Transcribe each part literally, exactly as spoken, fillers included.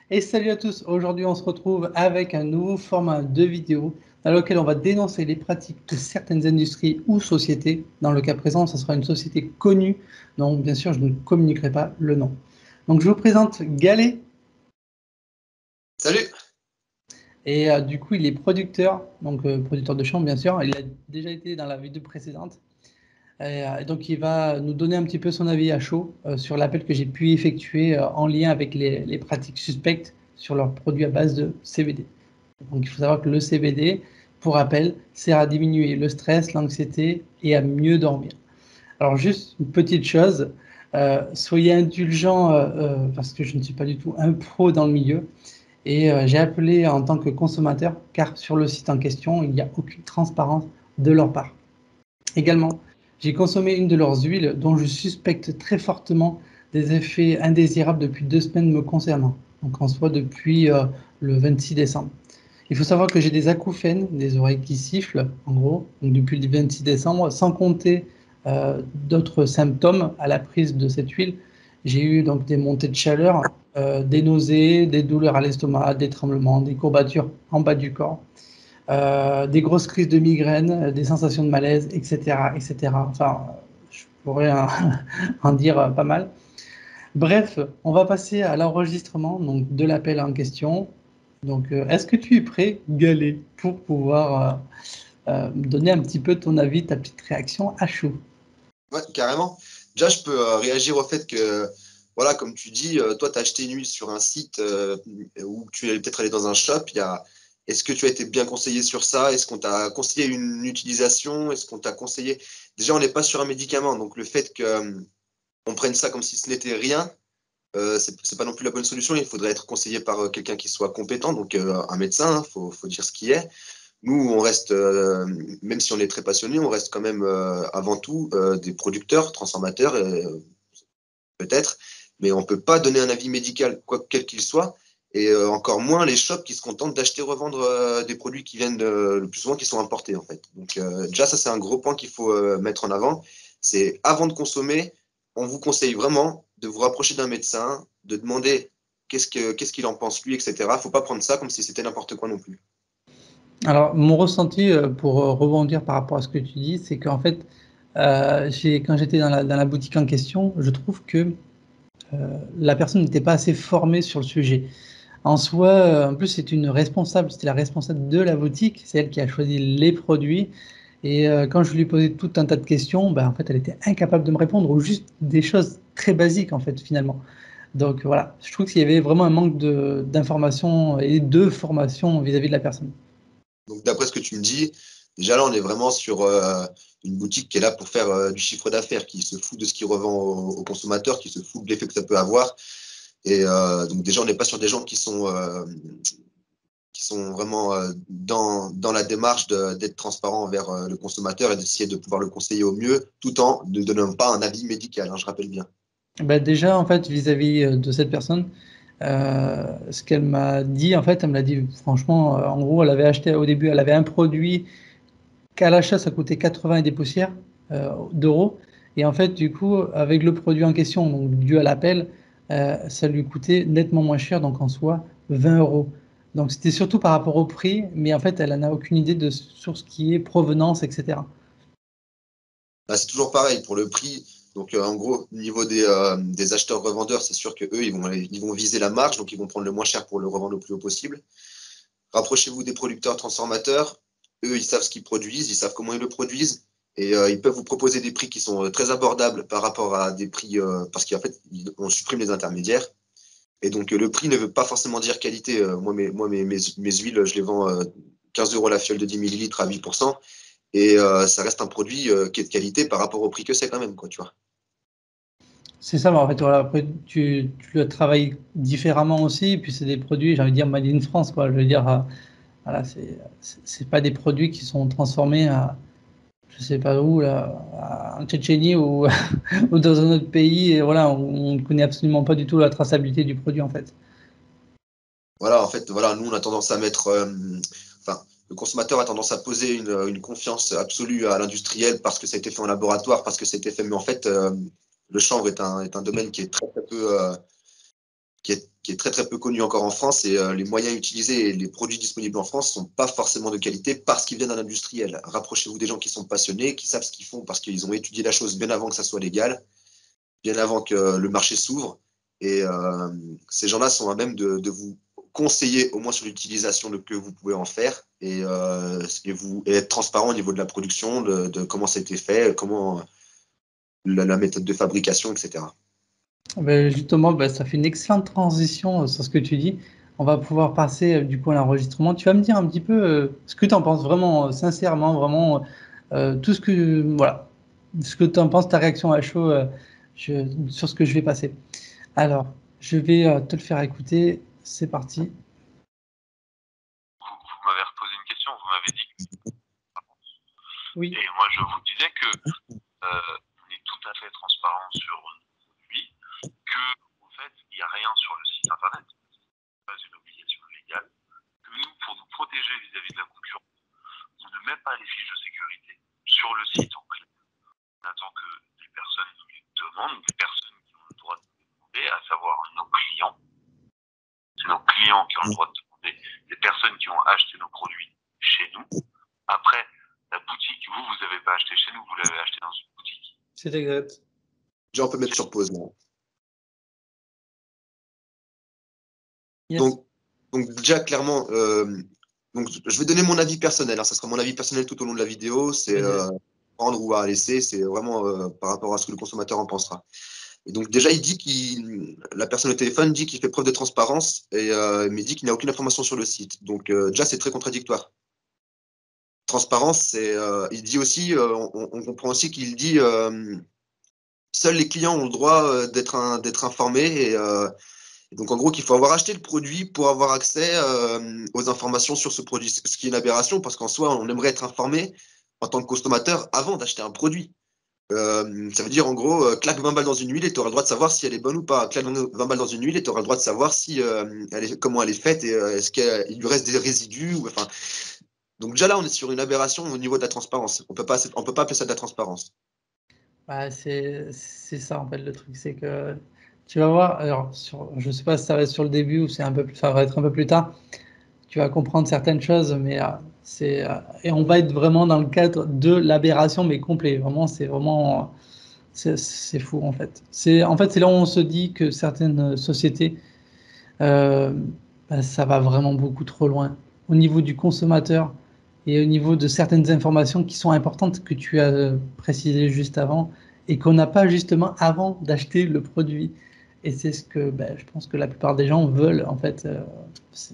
Et salut à tous, aujourd'hui on se retrouve avec un nouveau format de vidéo dans lequel on va dénoncer les pratiques de certaines industries ou sociétés. Dans le cas présent, ce sera une société connue, dont bien sûr je ne communiquerai pas le nom. Donc je vous présente Galet. Salut. Et euh, du coup il est producteur, donc euh, producteur de chant bien sûr, il a déjà été dans la vidéo précédente. Et, euh, donc il va nous donner un petit peu son avis à chaud euh, sur l'appel que j'ai pu effectuer euh, en lien avec les, les pratiques suspectes sur leurs produits à base de C B D. Donc il faut savoir que le C B D, pour rappel, sert à diminuer le stress, l'anxiété et à mieux dormir. Alors juste une petite chose, euh, soyez indulgents euh, euh, parce que je ne suis pas du tout un pro dans le milieu et euh, j'ai appelé en tant que consommateur car sur le site en question, il n'y a aucune transparence de leur part. Également, j'ai consommé une de leurs huiles dont je suspecte très fortement des effets indésirables depuis deux semaines me concernant, donc en soit depuis euh, le vingt-six décembre. Il faut savoir que j'ai des acouphènes, des oreilles qui sifflent, en gros, donc depuis le vingt-six décembre, sans compter euh, d'autres symptômes à la prise de cette huile. J'ai eu donc des montées de chaleur, euh, des nausées, des douleurs à l'estomac, des tremblements, des courbatures en bas du corps, euh, des grosses crises de migraine, des sensations de malaise, et cetera, et cetera. Enfin, je pourrais en, en dire pas mal. Bref, on va passer à l'enregistrement donc de l'appel en question. Donc, euh, est-ce que tu es prêt, Galet, pour pouvoir euh, euh, me donner un petit peu ton avis, ta petite réaction à chaud? Ouais, carrément. Déjà, je peux euh, réagir au fait que, voilà, comme tu dis, euh, toi, tu as acheté une huile sur un site euh, ou tu es peut-être allé dans un shop. Il y a... Est-ce que tu as été bien conseillé sur ça? Est-ce qu'on t'a conseillé une utilisation? Est-ce qu'on t'a conseillé... Déjà, on n'est pas sur un médicament, donc le fait qu'on euh, prenne ça comme si ce n'était rien, euh, c'est c'est pas non plus la bonne solution. Il faudrait être conseillé par euh, quelqu'un qui soit compétent, donc euh, un médecin, il hein, faut, faut dire ce qui est. Nous, on reste, euh, même si on est très passionné, on reste quand même euh, avant tout euh, des producteurs, transformateurs, euh, peut-être, mais on ne peut pas donner un avis médical, quoi, quel qu'il soit, et euh, encore moins les shops qui se contentent d'acheter, revendre euh, des produits qui viennent de, le plus souvent qui sont importés en fait. Donc euh, déjà, ça c'est un gros point qu'il faut euh, mettre en avant. C'est avant de consommer, on vous conseille vraiment de vous rapprocher d'un médecin, de demander qu'est-ce que, qu'est-ce qu'il en pense lui, et cetera. Il ne faut pas prendre ça comme si c'était n'importe quoi non plus. Alors, mon ressenti, euh, pour euh, rebondir par rapport à ce que tu dis, c'est qu'en fait, euh, j'ai, quand j'étais dans la, dans la boutique en question, je trouve que euh, la personne n'était pas assez formée sur le sujet. En soi, euh, en plus, c'est une responsable, c'était la responsable de la boutique, c'est elle qui a choisi les produits. Et euh, quand je lui posais tout un tas de questions, ben, en fait, elle était incapable de me répondre, ou juste des choses très basiques, en fait, finalement. Donc voilà, je trouve qu'il y avait vraiment un manque de, d'information et de formation vis-à-vis de la personne. Donc, d'après ce que tu me dis, déjà là, on est vraiment sur euh, une boutique qui est là pour faire euh, du chiffre d'affaires, qui se fout de ce qu'il revend aux, aux consommateurs, qui se fout de l'effet que ça peut avoir. Et euh, donc, déjà, on n'est pas sur des gens qui sont, euh, qui sont vraiment euh, dans, dans la démarche de, d'être transparent envers euh, le consommateur et d'essayer de pouvoir le conseiller au mieux, tout en ne donnant pas un avis médical, hein, je rappelle bien. Ben, déjà, en fait, vis-à-vis euh, de cette personne, euh, ce qu'elle m'a dit, en fait, elle me l'a dit franchement, euh, en gros, elle avait acheté au début, elle avait un produit qu'à l'achat, ça coûtait quatre-vingts et des poussières euh, d'euros. Et en fait, du coup, avec le produit en question, donc dû à l'appel, euh, ça lui coûtait nettement moins cher, donc en soi, vingt euros. Donc c'était surtout par rapport au prix, mais en fait, elle n'a aucune idée de sur ce qui est provenance, et cetera. Bah, c'est toujours pareil pour le prix. Donc, euh, en gros, au niveau des, euh, des acheteurs-revendeurs, c'est sûr qu'eux, ils vont, ils vont viser la marge, donc ils vont prendre le moins cher pour le revendre le plus haut possible. Rapprochez-vous des producteurs transformateurs. Eux, ils savent ce qu'ils produisent, ils savent comment ils le produisent. Et euh, ils peuvent vous proposer des prix qui sont euh, très abordables par rapport à des prix, euh, parce qu'en fait, on supprime les intermédiaires. Et donc, euh, le prix ne veut pas forcément dire qualité. Euh, moi, mes, moi mes, mes, mes huiles, je les vends euh, quinze euros la fiole de dix millilitres à huit pour cent. Et euh, ça reste un produit euh, qui est de qualité par rapport au prix que c'est quand même, quoi, tu vois. C'est ça, mais en fait, voilà, après, tu, tu le travailles différemment aussi, et puis c'est des produits, j'ai envie de dire, made in France, quoi. Je veux dire, euh, voilà, c'est c'est c'est pas des produits qui sont transformés à, je sais pas où, là, en Tchétchénie ou, ou dans un autre pays, et voilà, on ne connaît absolument pas du tout la traçabilité du produit, en fait. Voilà, en fait, voilà, nous, on a tendance à mettre. Euh, enfin, le consommateur a tendance à poser une, une confiance absolue à l'industriel parce que ça a été fait en laboratoire, parce que ça a été fait. Mais en fait, euh, le chanvre est un, est un domaine qui est très, très peu, euh, qui est, qui est très très peu connu encore en France, et euh, les moyens utilisés et les produits disponibles en France sont pas forcément de qualité parce qu'ils viennent d'un industriel. Rapprochez-vous des gens qui sont passionnés, qui savent ce qu'ils font parce qu'ils ont étudié la chose bien avant que ça soit légal, bien avant que le marché s'ouvre. Et euh, ces gens-là sont à même de, de vous conseiller au moins sur l'utilisation de que vous pouvez en faire, et, euh, et, vous, et être transparent au niveau de la production, de, de comment ça a été fait, comment la, la méthode de fabrication, et cetera. Ben, justement, ben, ça fait une excellente transition euh, sur ce que tu dis. On va pouvoir passer euh, du coup à l'enregistrement. Tu vas me dire un petit peu euh, ce que tu en penses vraiment, euh, sincèrement, vraiment, euh, tout ce que, voilà, ce que tu en penses, ta réaction à chaud euh, je- sur ce que je vais passer. Alors, je vais euh, te le faire écouter. C'est parti. Vous, vous m'avez reposé une question, vous m'avez dit. Oui. Et moi, je vous disais que euh, on est tout à fait transparent sur nos produits, que en fait, il n'y a rien sur le site internet, pas une obligation légale, que nous, pour nous protéger vis-à-vis de la concurrence, on ne met pas les fiches de sécurité sur le site en clair. On attend que les personnes nous les demandent, des personnes qui ont le droit de nous demander, à savoir nos clients. C'est nos clients qui ont le droit de demander, des personnes qui ont acheté nos produits chez nous. Après, la boutique, vous, vous n'avez pas acheté chez nous, vous l'avez acheté dans une boutique. C'est exact. Déjà, on peut mettre sur pause. Là. Yes. Donc, donc, déjà, clairement, euh, donc, je vais donner mon avis personnel. Hein, ça sera mon avis personnel tout au long de la vidéo. C'est euh, prendre ou à laisser. C'est vraiment euh, par rapport à ce que le consommateur en pensera. Et donc, déjà, il dit qu'il, la personne au téléphone dit qu'il fait preuve de transparence, et, euh, mais il dit qu'il n'y a aucune information sur le site. Donc, euh, déjà, c'est très contradictoire. Transparence, c'est, euh, il dit aussi, euh, on, on comprend aussi qu'il dit euh, seuls les clients ont le droit euh, d'être un, d'être informés, et, euh, et donc en gros qu'il faut avoir acheté le produit pour avoir accès euh, aux informations sur ce produit, ce qui est une aberration parce qu'en soi on aimerait être informé en tant que consommateur avant d'acheter un produit. Euh, ça veut dire en gros euh, claque vingt balles dans une huile et tu auras le droit de savoir si elle est bonne ou pas. Claque vingt balles dans une huile et tu auras le droit de savoir si, euh, elle est, comment elle est faite, et euh, est-ce qu'il lui reste des résidus ou, enfin, donc déjà là, on est sur une aberration au niveau de la transparence. On peut pas, on peut pas appeler ça de la transparence. Ouais, c'est c'est ça en fait le truc, c'est que tu vas voir, alors sur, je sais pas si ça va être sur le début ou c'est un peu plus, ça va être un peu plus tard, tu vas comprendre certaines choses, mais euh, c'est euh, et on va être vraiment dans le cadre de l'aberration, mais complet. Vraiment, c'est vraiment c'est c'est fou en fait. C'est en fait c'est là où on se dit que certaines sociétés, euh, bah, ça va vraiment beaucoup trop loin au niveau du consommateur et au niveau de certaines informations qui sont importantes que tu as euh, précisées juste avant et qu'on n'a pas justement avant d'acheter le produit. Et c'est ce que bah, je pense que la plupart des gens veulent en fait. Euh, c'est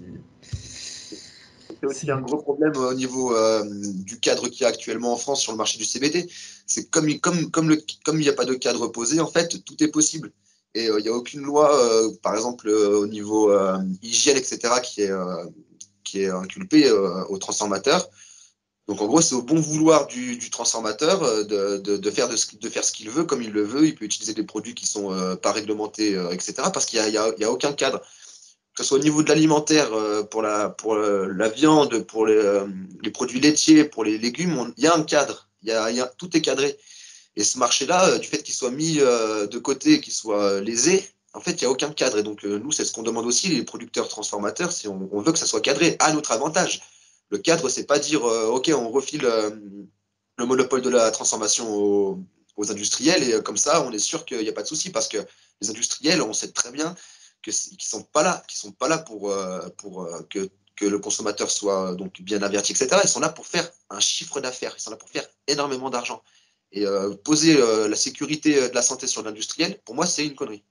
C'est aussi un gros problème au niveau euh, du cadre qu'il y a actuellement en France sur le marché du C B D. C'est comme, comme, comme, le, comme il n'y a pas de cadre posé, en fait, tout est possible. Et euh, il n'y a aucune loi, euh, par exemple, euh, au niveau euh, hygiène, et cetera, qui est, euh, qui est inculpée euh, aux transformateurs. Donc, en gros, c'est au bon vouloir du, du transformateur euh, de, de, de, faire de, de faire ce qu'il veut, comme il le veut. Il peut utiliser des produits qui ne sont euh, pas réglementés, euh, et cetera, parce qu'il n'y a, a, a aucun cadre. Que ce soit au niveau de l'alimentaire, euh, pour, la, pour euh, la viande, pour les, euh, les produits laitiers, pour les légumes, il y a un cadre. Y a, y a, tout est cadré. Et ce marché-là, euh, du fait qu'il soit mis euh, de côté, qu'il soit lésé, en fait, il n'y a aucun cadre. Et donc, euh, nous, c'est ce qu'on demande aussi, les producteurs transformateurs, si on, on veut que ça soit cadré à notre avantage. Le cadre, c'est pas dire, euh, OK, on refile euh, le monopole de la transformation aux, aux industriels, et euh, comme ça, on est sûr qu'il n'y a pas de souci, parce que les industriels, on sait très bien qu'ils ne sont pas là, qu'ils sont pas là pour, euh, pour euh, que, que le consommateur soit donc bien averti, et cetera. Ils sont là pour faire un chiffre d'affaires, ils sont là pour faire énormément d'argent. Et euh, poser euh, la sécurité de la santé sur l'industriel, pour moi, c'est une connerie.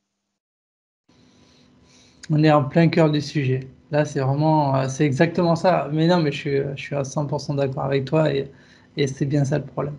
On est en plein cœur du sujet. Là, c'est vraiment, c'est exactement ça. Mais non, mais je suis, je suis à cent pour cent d'accord avec toi et, et c'est bien ça le problème.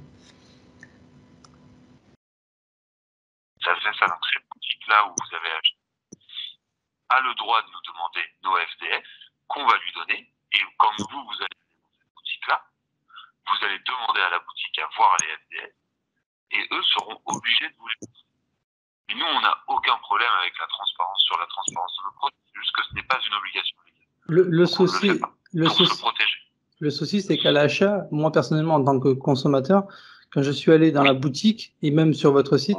Ça faisait ça, donc cette boutique-là où vous avez acheté a le droit de nous demander nos F D S qu'on va lui donner, et quand vous, vous allez dans cette boutique-là, vous allez demander à la boutique à voir les F D S, et eux seront obligés de vous les donner. Mais nous, on n'a aucun problème avec la transparence sur la transparence de nos produits, c'est juste que ce n'est pas une obligation légale. Le, le Donc, souci, le, le pour souci, se protéger. Le souci, c'est qu'à l'achat, moi personnellement, en tant que consommateur, quand je suis allé dans la boutique et même sur votre site, Oui.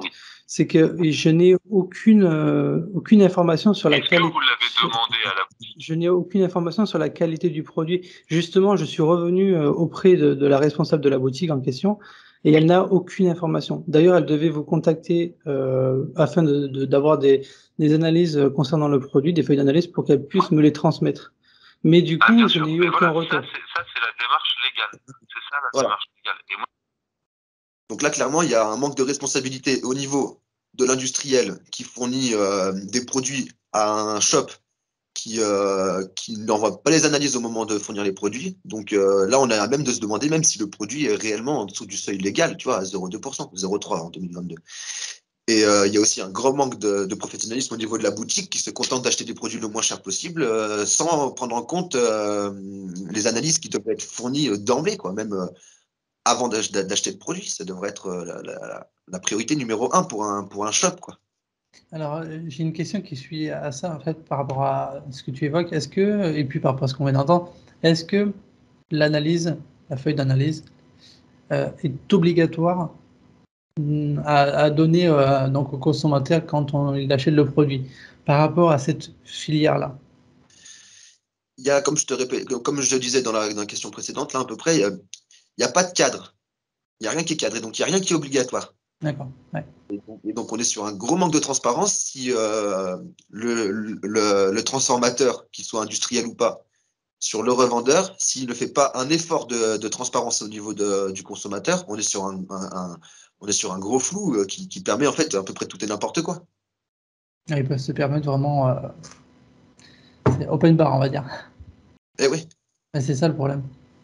c'est que je n'ai aucune, euh, aucune information sur la Est-ce que qualité. vous l'avez demandé à la boutique? Je n'ai aucune information sur la qualité du produit. Justement, je suis revenu euh, auprès de, de la responsable de la boutique en question et elle n'a aucune information. D'ailleurs, elle devait vous contacter euh, afin de, de- d'avoir des, des analyses concernant le produit, des feuilles d'analyse pour qu'elle puisse me les transmettre. Mais du Ah, coup, bien je sûr. n'ai eu Mais aucun voilà, retour. ça, c'est ça, c'est la démarche légale. C'est ça, la Voilà. démarche légale. Et moi, Donc là, clairement, il y a un manque de responsabilité au niveau de l'industriel qui fournit euh, des produits à un shop qui, euh, qui n'envoie pas les analyses au moment de fournir les produits. Donc euh, là, on a même de se demander même si le produit est réellement en dessous du seuil légal, tu vois, à zéro virgule deux pour cent, zéro virgule trois en deux mille vingt-deux. Et euh, il y a aussi un grand manque de, de professionnalisme au niveau de la boutique qui se contente d'acheter des produits le moins cher possible euh, sans prendre en compte euh, les analyses qui doivent être fournies euh, d'emblée, quoi, même euh, avant d'ach- d'acheter le produit. Ça devrait être euh, la, la- la priorité numéro un pour un, pour un shop, quoi. Alors, euh, j'ai une question qui suit à ça, en fait, par rapport à ce que tu évoques. Est-ce que, et puis par rapport à ce qu'on vient d'entendre, est-ce que l'analyse, la feuille d'analyse, euh, est obligatoire mm, à, à donner euh, donc au consommateur quand on, il achète le produit par rapport à cette filière-là? Il y a, comme je te répète, comme je te disais dans la, dans la question précédente, là, à peu près, il n'y a, il y a pas de cadre. Il n'y a rien qui est cadré, donc il n'y a rien qui est obligatoire. D'accord. Ouais. Et donc, on est sur un gros manque de transparence. Si euh, le, le, le transformateur, qu'il soit industriel ou pas, sur le revendeur, s'il ne fait pas un effort de, de transparence au niveau de, du consommateur, on est sur un, un- un- on est sur un gros flou euh, qui, qui permet en fait à peu près tout et n'importe quoi. Ouais, ils peuvent se permettre vraiment, euh, c'est open bar, on va dire. Eh oui, Ouais, c'est ça le problème.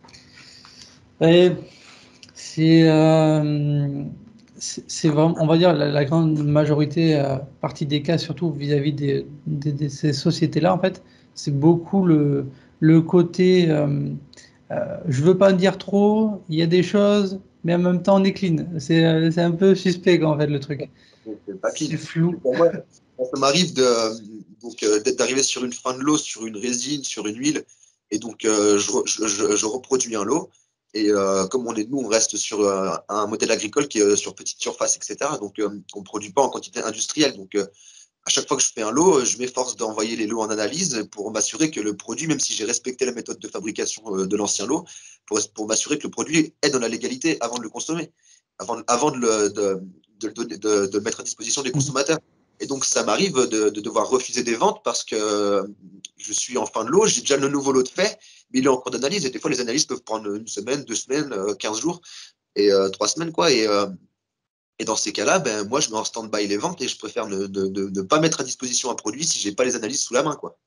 Et c'est euh, c'est c'est vraiment, on va dire, la, la grande majorité, euh, partie des cas, surtout vis-à-vis des, des- de ces sociétés-là, en fait, c'est beaucoup le, le côté, euh, euh, je veux pas en dire trop, il y a des choses, mais en même temps on est clean. C'est euh, c'est un peu suspect, quoi, en fait, le truc. c'est pas clean. C'est flou. Pour moi, ça m'arrive de, donc, euh, d'être arrivé sur une fin de lot, sur une résine, sur une huile, et donc euh, je, re- je- je- je reproduis un lot. Et euh, comme on est nous, on reste sur euh, un modèle agricole qui est euh, sur petite surface, et cetera. Donc euh, on ne produit pas en quantité industrielle. Donc euh, à chaque fois que je fais un lot, je m'efforce d'envoyer les lots en analyse pour m'assurer que le produit, même si j'ai respecté la méthode de fabrication euh, de l'ancien lot, pour, pour m'assurer que le produit est dans la légalité avant de le consommer, avant, avant de, le, de, de, le donner- de- de le mettre à disposition des Mhm. consommateurs. Et donc, ça m'arrive de, de devoir refuser des ventes parce que je suis en fin de lot, j'ai déjà le nouveau lot de fait, mais il est en cours d'analyse. Et des fois, les analyses peuvent prendre une semaine, deux semaines, euh, quinze jours et euh, trois semaines, quoi. Et, euh, et dans ces cas-là, ben, moi, je mets en stand-by les ventes et je préfère ne, ne- ne- ne pas mettre à disposition un produit si j'ai pas les analyses sous la main, quoi.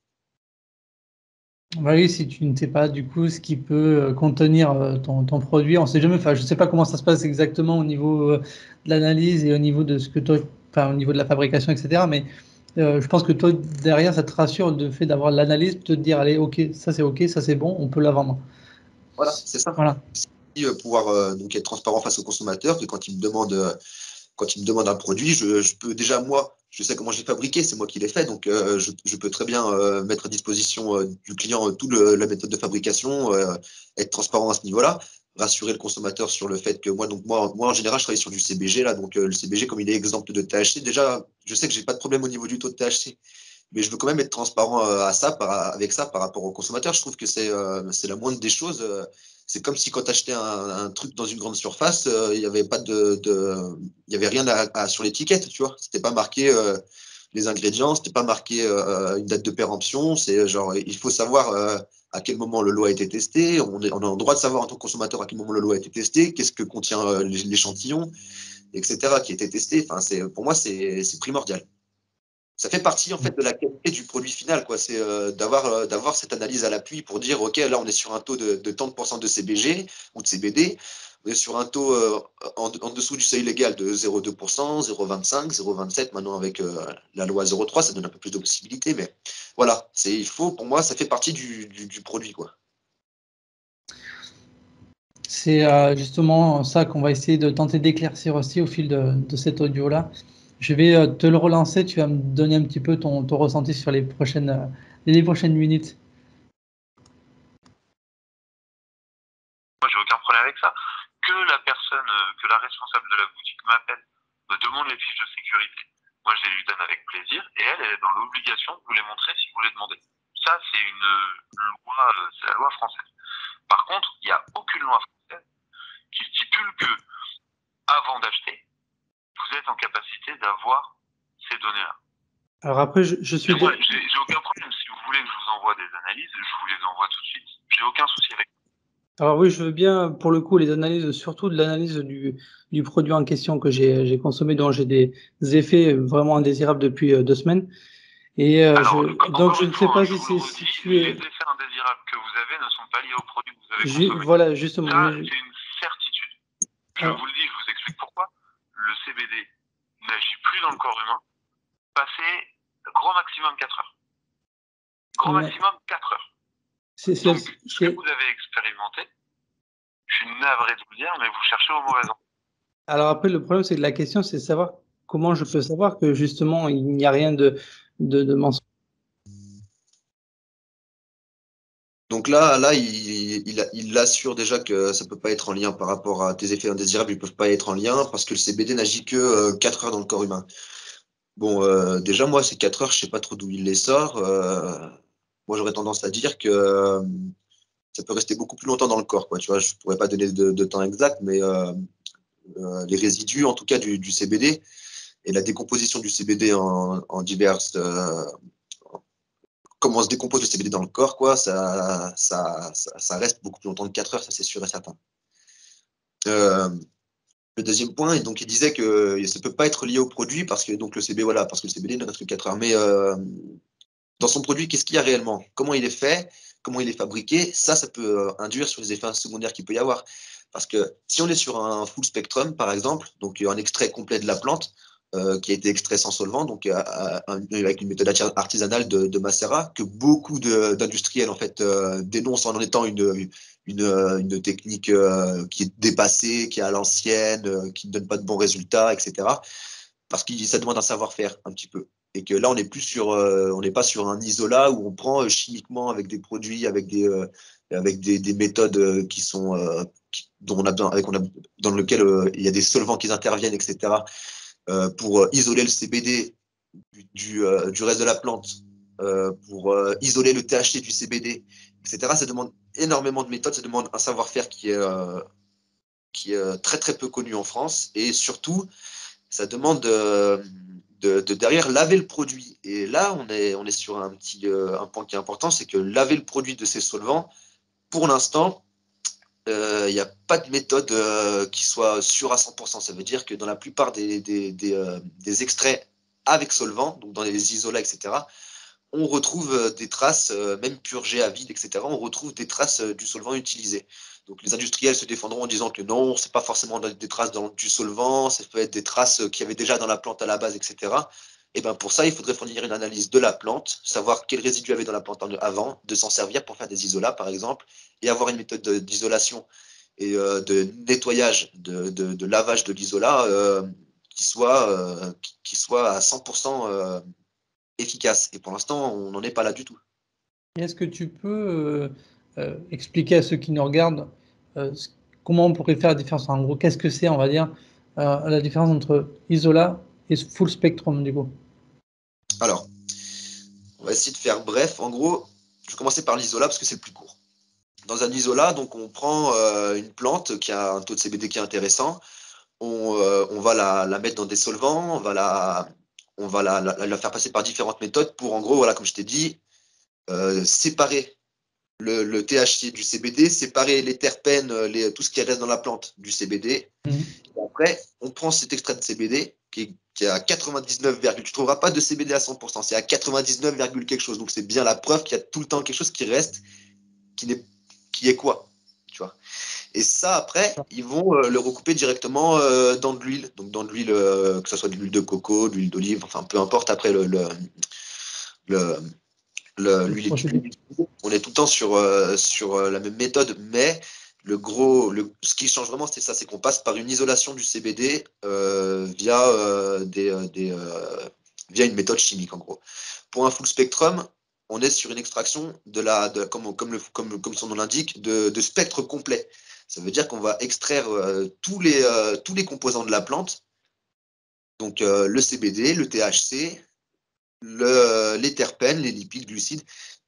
Bah oui, si tu ne sais pas du coup ce qui peut euh, contenir euh, ton, ton produit, on sait jamais. Enfin, je sais pas comment ça se passe exactement au niveau euh, de l'analyse et au niveau de ce que toi, enfin, au niveau de la fabrication, et cetera. Mais euh, je pense que toi, derrière, ça te rassure le fait d'avoir l'analyse, de te dire, allez, ok, ça c'est ok, ça c'est bon, on peut la vendre. Voilà, c'est ça. Voilà. Et, euh, pouvoir euh, donc être transparent face au consommateur, que quand il me demande, euh, quand il me demande un produit, je, je peux déjà, moi, je sais comment je l'ai fabriqué, c'est moi qui l'ai fait, donc euh, je, je peux très bien euh, mettre à disposition euh, du client euh, toute la méthode de fabrication, euh, être transparent à ce niveau-là, rassurer le consommateur sur le fait que moi, donc moi, moi en général, je travaille sur du C B G là, donc euh, le C B G comme il est exempt de T H C, déjà, je sais que j'ai pas de problème au niveau du taux de T H C, mais je veux quand même être transparent euh, à ça, par, avec ça par rapport au consommateur. Je trouve que c'est euh, c'est la moindre des choses. euh, c'est comme si quand tu achetais un, un, truc dans une grande surface, euh, il n'y avait pas de, de il y avait rien à, à, sur l'étiquette, tu vois. C'était pas marqué euh, les ingrédients, c'était pas marqué euh, une date de péremption. C'est genre, il faut savoir euh, à quel moment le lot a été testé. On, est, on a le droit de savoir en tant que consommateur à quel moment le lot a été testé, qu'est-ce que contient euh, l'échantillon, et cetera qui a été testé. Enfin, c'est, pour moi, c'est primordial. Ça fait partie en fait de la qualité du produit final, quoi. C'est euh, d'avoir euh, d'avoir cette analyse à l'appui pour dire ok, là on est sur un taux de, de tant de pourcents de C B G ou de C B D, on est sur un taux euh, en, en, dessous du seuil légal de zéro virgule deux pour cent, zéro virgule vingt-cinq, zéro virgule vingt-sept. Maintenant avec euh, la loi zéro virgule trois, ça donne un peu plus de possibilités, mais voilà, c'est il faut pour moi ça fait partie du, du, du produit, quoi. C'est euh, justement ça qu'on va essayer de tenter d'éclaircir aussi au fil de, de cet audio-là. Je vais euh, te le relancer, tu vas me donner un petit peu ton, ton ressenti sur les prochaines, euh, les prochaines minutes. moi, j'ai aucun problème avec ça. Que la personne, euh, que la responsable de la boutique m'appelle me demande les fiches de sécurité. Moi, je les lui donne avec plaisir et elle, elle est dans l'obligation de vous les montrer si vous les demandez. Ça, c'est une loi, c'est la loi française. Par contre, il n'y a aucune loi française qui stipule que, avant d'acheter, vous êtes en capacité d'avoir ces données-là. Alors après, je, je suis... Moi, j'ai, j'ai aucun problème. Si vous voulez que je vous envoie des analyses, je vous les envoie tout de suite. J'ai aucun souci avec ça. Alors oui, je veux bien, pour le coup, les analyses, surtout de l'analyse du, du produit en question que j'ai, j'ai consommé, dont j'ai des effets vraiment indésirables depuis euh, deux semaines. Et euh, Alors, je, donc je ne sais fois, pas je si vous c'est le redis, situé. les effets indésirables que vous avez ne sont pas liés au produit que vous avez Ju- consommé. voilà, justement. Ça, mais- c'est une certitude. Je Alors, vous le dis, je vous explique pourquoi. Le C B D n'agit plus dans le corps humain, passé grand maximum quatre heures. Grand mais- maximum quatre heures. c'est, c'est, Donc, ce que c'est- vous avez expérimenté, je suis navré de vous le dire, mais vous cherchez au mauvais endroit. Alors après, le problème, c'est que la question, c'est de savoir comment je peux savoir que justement, il n'y a rien de, de, de mensonge. Donc là, là, il, il, il assure déjà que ça peut pas être en lien par rapport à tes effets indésirables, ils peuvent pas être en lien parce que le C B D n'agit que euh, quatre heures dans le corps humain. Bon, euh, déjà, moi, ces quatre heures, je sais pas trop d'où il les sort. Euh, moi, j'aurais tendance à dire que euh, ça peut rester beaucoup plus longtemps dans le corps, quoi. Tu vois, je pourrais pas donner de, de temps exact, mais euh, euh, les résidus, en tout cas, du, du C B D et la décomposition du C B D en, en diverses euh, comment on se décompose le C B D dans le corps, quoi, ça, ça, ça, ça reste beaucoup plus longtemps que quatre heures, ça c'est sûr et certain. Euh, le deuxième point, donc il disait que ça ne peut pas être lié au produit parce que donc le C B D, voilà, parce que le C B D ne reste que quatre heures. Mais euh, dans son produit, qu'est-ce qu'il y a réellement? Comment il est fait? Comment il est fabriqué? Ça, ça peut euh, induire sur les effets secondaires qu'il peut y avoir. Parce que si on est sur un full spectrum, par exemple, donc un extrait complet de la plante, euh, qui a été extrait sans solvant, donc euh, avec une méthode artisanale de, de macérat, que beaucoup d'industriels en fait euh, dénoncent en étant une, une, une technique euh, qui est dépassée, qui est à l'ancienne, euh, qui ne donne pas de bons résultats, et cetera. Parce que ça demande un savoir-faire un petit peu. Et que là, on n'est plus sur, euh, on n'est pas sur un isolat où on prend euh, chimiquement avec des produits, avec des, euh, avec des, des méthodes euh, qui sont, euh, qui, dont on a besoin, avec on a, dans lequel euh, il y a des solvants qui interviennent, et cetera. Euh, pour euh, isoler le C B D du, du, euh, du reste de la plante, euh, pour euh, isoler le T H C du C B D, et cetera. Ça demande énormément de méthodes, ça demande un savoir-faire qui est, euh, qui est euh, très très peu connu en France, et surtout, ça demande de, de, de derrière laver le produit. Et là, on est, on est sur un petit euh, un point qui est important, c'est que laver le produit de ces solvants, pour l'instant, il euh, n'y a pas de méthode euh, qui soit sûre à cent pour cent. Ça veut dire que dans la plupart des, des, des, euh, des extraits avec solvant, donc dans les isolats, et cetera, on retrouve des traces, euh, même purgées à vide, et cetera, on retrouve des traces euh, du solvant utilisé. Donc les industriels se défendront en disant que non, c'est pas forcément des traces dans, du solvant, ça peut être des traces qu'il y avait déjà dans la plante à la base, et cetera. Et ben pour ça, il faudrait fournir une analyse de la plante, savoir quel résidu avait dans la plante avant, de s'en servir pour faire des isolats, par exemple, et avoir une méthode d'isolation et euh, de nettoyage, de, de, de lavage de l'isolat euh, qui, soit, euh, qui soit à cent pour cent euh, efficace. Et pour l'instant, on n'en est pas là du tout. Est-ce que tu peux euh, euh, expliquer à ceux qui nous regardent euh, ce- comment on pourrait faire la différence? En gros, qu'est-ce que c'est, on va dire, euh, la différence entre isolat et full spectrum, du coup? Alors, on va essayer de faire bref. En gros, je vais commencer par l'isolat parce que c'est le plus court. Dans un isolat, donc on prend euh, une plante qui a un taux de C B D qui est intéressant, on, euh, on va la, la, mettre dans des solvants, on va la, on va la, la, la, faire passer par différentes méthodes pour, en gros, voilà, comme je t'ai dit, euh, séparer le, le T H C du C B D, séparer les terpènes, les, tout ce qui reste dans la plante du C B D. Mmh. Et après, on prend cet extrait de C B D qui est, qui est à quatre-vingt-dix-neuf, tu ne trouveras pas de C B D à cent pour cent, c'est à quatre-vingt-dix-neuf, quelque chose. Donc c'est bien la preuve qu'il y a tout le temps quelque chose qui reste, qui, n'est, qui est quoi, tu vois. Et ça, après, ils vont euh, le recouper directement euh, dans de l'huile. Donc, dans de l'huile, euh, que ce soit de l'huile de coco, de l'huile d'olive, enfin, peu importe après le, le, le, le, l'huile utilisée. On est tout le temps sur, euh, sur la même méthode, mais le gros, le, ce qui change vraiment, c'est ça, c'est qu'on passe par une isolation du C B D euh, via, euh, des, des, euh, via une méthode chimique, en gros. Pour un full spectrum, on est sur une extraction de la, de, comme, comme, le, comme, comme son nom l'indique, de, de spectre complet. Ça veut dire qu'on va extraire euh, tous, les, euh, tous les composants de la plante Donc euh, le C B D, le T H C, le, les terpènes, les lipides, glucides.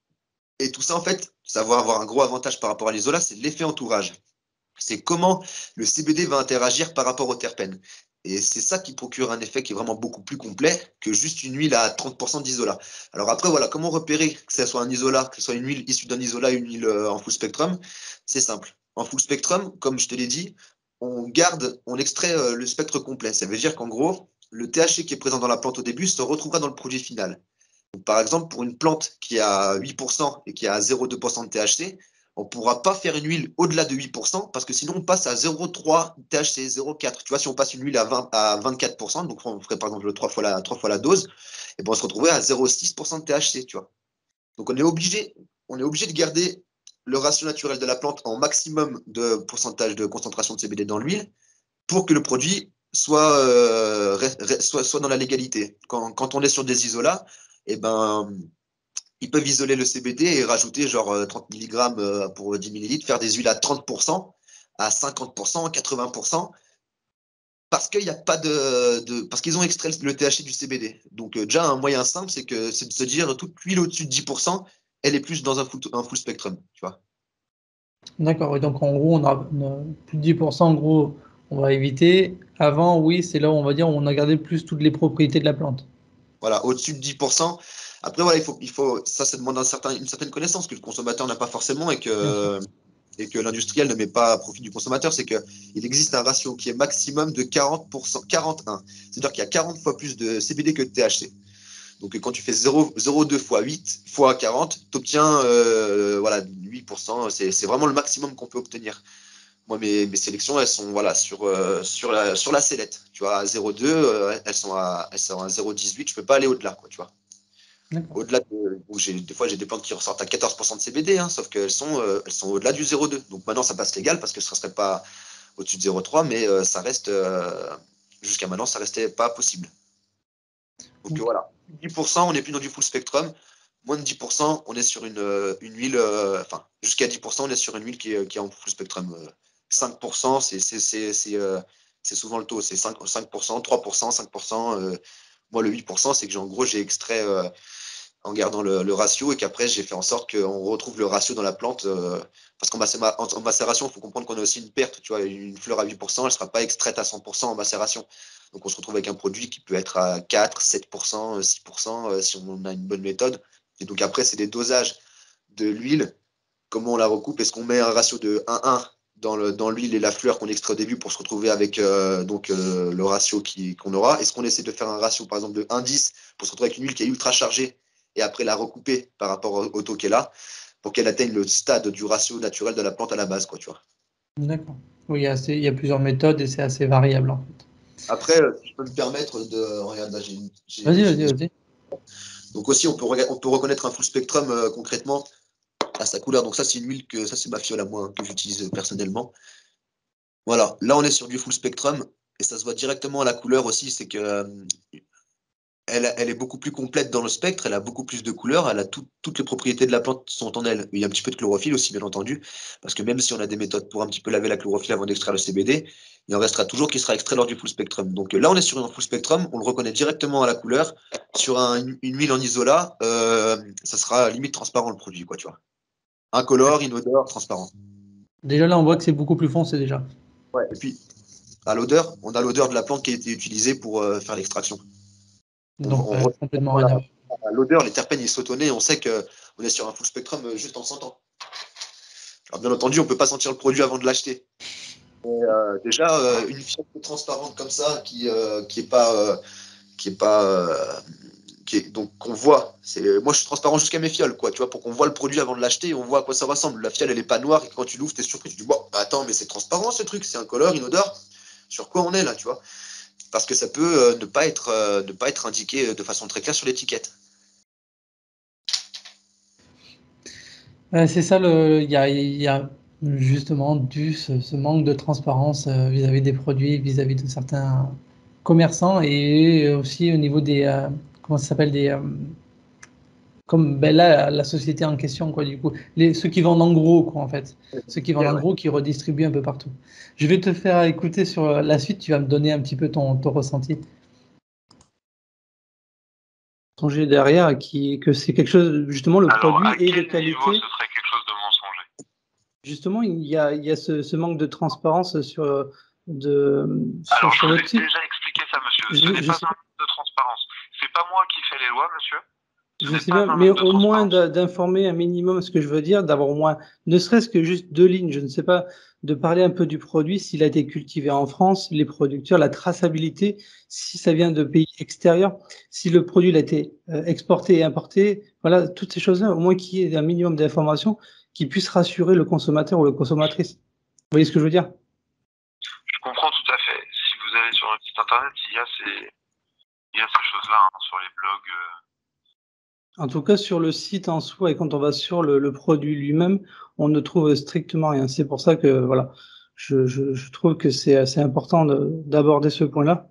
Et tout ça, en fait, ça va avoir un gros avantage par rapport à l'isolat, c'est l'effet entourage. C'est comment le C B D va interagir par rapport aux terpènes. Et c'est ça qui procure un effet qui est vraiment beaucoup plus complet que juste une huile à trente pour cent d'isolat. Alors après, voilà, comment repérer que ce soit un isolat, que ce soit une huile issue d'un isolat, une huile en full spectrum? C'est simple. En full spectrum, comme je te l'ai dit, on garde, on extrait le spectre complet. Ça veut dire qu'en gros, le T H C qui est présent dans la plante au début se retrouvera dans le produit final. Donc, par exemple, pour une plante qui a huit pour cent et qui a zéro virgule deux pour cent de T H C, on ne pourra pas faire une huile au-delà de huit pour cent parce que sinon on passe à zéro virgule trois T H C, zéro virgule quatre. Tu vois, si on passe une huile à, vingt, à vingt-quatre pour cent, donc on ferait par exemple trois fois la, trois fois la dose, et ben on se retrouverait à zéro virgule six pour cent de T H C, tu vois. Donc on est obligé, on est obligé de garder le ratio naturel de la plante en maximum de pourcentage de concentration de C B D dans l'huile pour que le produit soit, euh, soit, soit dans la légalité. Quand, quand on est sur des isolats, et ben ils peuvent isoler le C B D et rajouter genre trente milligrammes pour dix millilitres, faire des huiles à trente pour cent, à cinquante pour cent, quatre-vingts pour cent, parce qu'il n'y a pas de, de parce qu'ils ont extrait le T H C du C B D. Donc euh, déjà un moyen simple, c'est que c'est de se dire toute l'huile au-dessus de dix pour cent, elle est plus dans un full, un full spectrum, tu vois. D'accord, et donc en gros, on a, on a plus de dix pour cent, en gros, on va éviter. Avant, oui, c'est là où on va dire on a gardé plus toutes les propriétés de la plante. Voilà, au-dessus de dix pour cent. Après, voilà, il faut, il faut, ça, ça demande un certain, une certaine connaissance que le consommateur n'a pas forcément et que, et que l'industriel ne met pas à profit du consommateur. C'est qu'il existe un ratio qui est maximum de quarante pour cent, quarante et un. C'est-à-dire qu'il y a quarante fois plus de C B D que de T H C. Donc, quand tu fais zéro virgule deux fois huit fois quarante, tu obtiens euh, voilà, huit pour cent. C'est, c'est vraiment le maximum qu'on peut obtenir. Moi, mes, mes sélections, elles sont voilà, sur, euh, sur, la, sur la sellette. Tu vois, à zéro virgule deux, euh, elles sont à, elles sont à zéro virgule dix-huit. Je ne peux pas aller au-delà, quoi, tu vois. Au-delà de, où j'ai, des fois, j'ai des plantes qui ressortent à quatorze pour cent de C B D, hein, sauf qu'elles sont, euh, elles sont au-delà du zéro virgule deux. Donc maintenant, ça passe légal parce que ce ne serait pas au-dessus de zéro virgule trois, mais euh, ça reste, euh, jusqu'à maintenant, ça restait pas possible. Donc okay. Voilà, dix pour cent, on n'est plus dans du full spectrum. Moins de dix pour cent, on est sur une, une huile, euh, enfin, jusqu'à dix pour cent, on est sur une huile qui est, qui est en full spectrum. cinq pour cent, c'est, c'est, c'est, c'est, euh, c'est souvent le taux, c'est cinq, cinq pour cent, trois pour cent, cinq pour cent. Euh, moi, le huit pour cent, c'est que, en gros, j'ai extrait euh, en gardant le, le ratio et qu'après, j'ai fait en sorte qu'on retrouve le ratio dans la plante. Euh, parce qu'en macéra, en, en macération, il faut comprendre qu'on a aussi une perte. Tu vois, une fleur à huit pour cent, elle ne sera pas extraite à cent pour cent en macération. Donc, on se retrouve avec un produit qui peut être à quatre, sept pour cent, six pour cent euh, si on a une bonne méthode. Et donc, après, c'est des dosages de l'huile. Comment on la recoupe? Est-ce qu'on met un ratio de un à un dans, le, dans l'huile et la fleur qu'on extrait au début pour se retrouver avec euh, donc, euh, le ratio qui, qu'on aura? Est-ce qu'on essaie de faire un ratio, par exemple, de un à dix pour se retrouver avec une huile qui est ultra chargée et après la recouper par rapport au, au taux qu'elle a pour qu'elle atteigne le stade du ratio naturel de la plante à la base, quoi, tu vois? D'accord. Oui, il y, a assez, il y a plusieurs méthodes et c'est assez variable, en fait. Après, si je peux me permettre de... Regarde, là, j'ai, j'ai, vas-y, j'ai... vas-y, vas-y. Donc aussi, on peut, on peut reconnaître un full spectrum euh, concrètement à sa couleur. Donc ça, c'est une huile que ça, c'est ma fiole à moi hein, que j'utilise personnellement. Voilà, là, on est sur du full spectrum et ça se voit directement à la couleur aussi. C'est que euh, elle, elle est beaucoup plus complète dans le spectre. Elle a beaucoup plus de couleurs. Elle a tout, toutes les propriétés de la plante sont en elle. Il y a un petit peu de chlorophylle aussi, bien entendu, parce que même si on a des méthodes pour un petit peu laver la chlorophylle avant d'extraire le C B D, il en restera toujours qui sera extrait lors du full spectrum. Donc là, on est sur un full spectrum. On le reconnaît directement à la couleur. Sur un, une huile en isolat, euh, ça sera limite transparent le produit, quoi, tu vois. Incolore, inodore, transparent. Déjà là, on voit que c'est beaucoup plus foncé déjà. Ouais. Et puis, à l'odeur, on a l'odeur de la plante qui a été utilisée pour euh, faire l'extraction. Donc, on, euh, on, complètement voilà, rien. l'odeur, les terpènes, ils sautonnaient, on sait qu'on est sur un full spectrum euh, juste en sentant. Alors, bien entendu, on ne peut pas sentir le produit avant de l'acheter. Mais, euh, déjà, euh, une fiole transparente comme ça, qui euh, qui est pas, euh, qui est pas, euh, qui est, donc qu'on voit. C'est, moi, je suis transparent jusqu'à mes fioles, quoi, tu vois, pour qu'on voit le produit avant de l'acheter, on voit à quoi ça ressemble. La fiole, elle est pas noire, et quand tu l'ouvres, t'es surpris, tu te dis, bon, attends, mais c'est transparent ce truc, c'est incolore, inodore. Sur quoi on est là, tu vois? Parce que ça peut euh, ne pas être, euh, ne pas être indiqué de façon très claire sur l'étiquette. Euh, c'est ça, le, il y a, il y a justement dû ce, ce manque de transparence euh, vis-à-vis des produits, vis-à-vis de certains commerçants et aussi au niveau des, euh, comment ça s'appelle, des, euh, comme ben là, la société en question, quoi, du coup, les, ceux qui vendent en gros, quoi, en fait, ceux qui vendent en gros, qui redistribuent un peu partout. Je vais te faire écouter sur la suite, tu vas me donner un petit peu ton, ton ressenti. mensonger derrière, qui, que c'est quelque chose, justement, le Alors, produit à est de quel qualité. niveau ce serait quelque chose de mensonger? Justement, il y a, il y a ce, ce manque de transparence sur, de, sur, Alors, sur je vous le ai titre. déjà expliqué ça, monsieur. Je- Ce n'est je pas sais- un manque de transparence. C'est pas moi qui fais les lois, monsieur. Ce Je n'est sais pas bien, un mais manque de au moins transparence. d'a- d'informer un minimum ce que je veux dire, d'avoir au moins, ne serait-ce que juste deux lignes, je ne sais pas, de parler un peu du produit, s'il a été cultivé en France, les producteurs, la traçabilité, si ça vient de pays extérieurs, si le produit a été euh, exporté et importé, voilà, toutes ces choses-là, au moins qu'il y ait un minimum d'informations qui puissent rassurer le consommateur ou la consommatrice. Vous voyez ce que je veux dire? Je comprends tout à fait. Si vous allez sur notre site internet, il y a ces, il y a ces choses-là hein, sur les blogs. euh. En tout cas, sur le site en soi et quand on va sur le, le produit lui-même, on ne trouve strictement rien. C'est pour ça que voilà, je, je, je trouve que c'est assez important de- d'aborder ce point-là.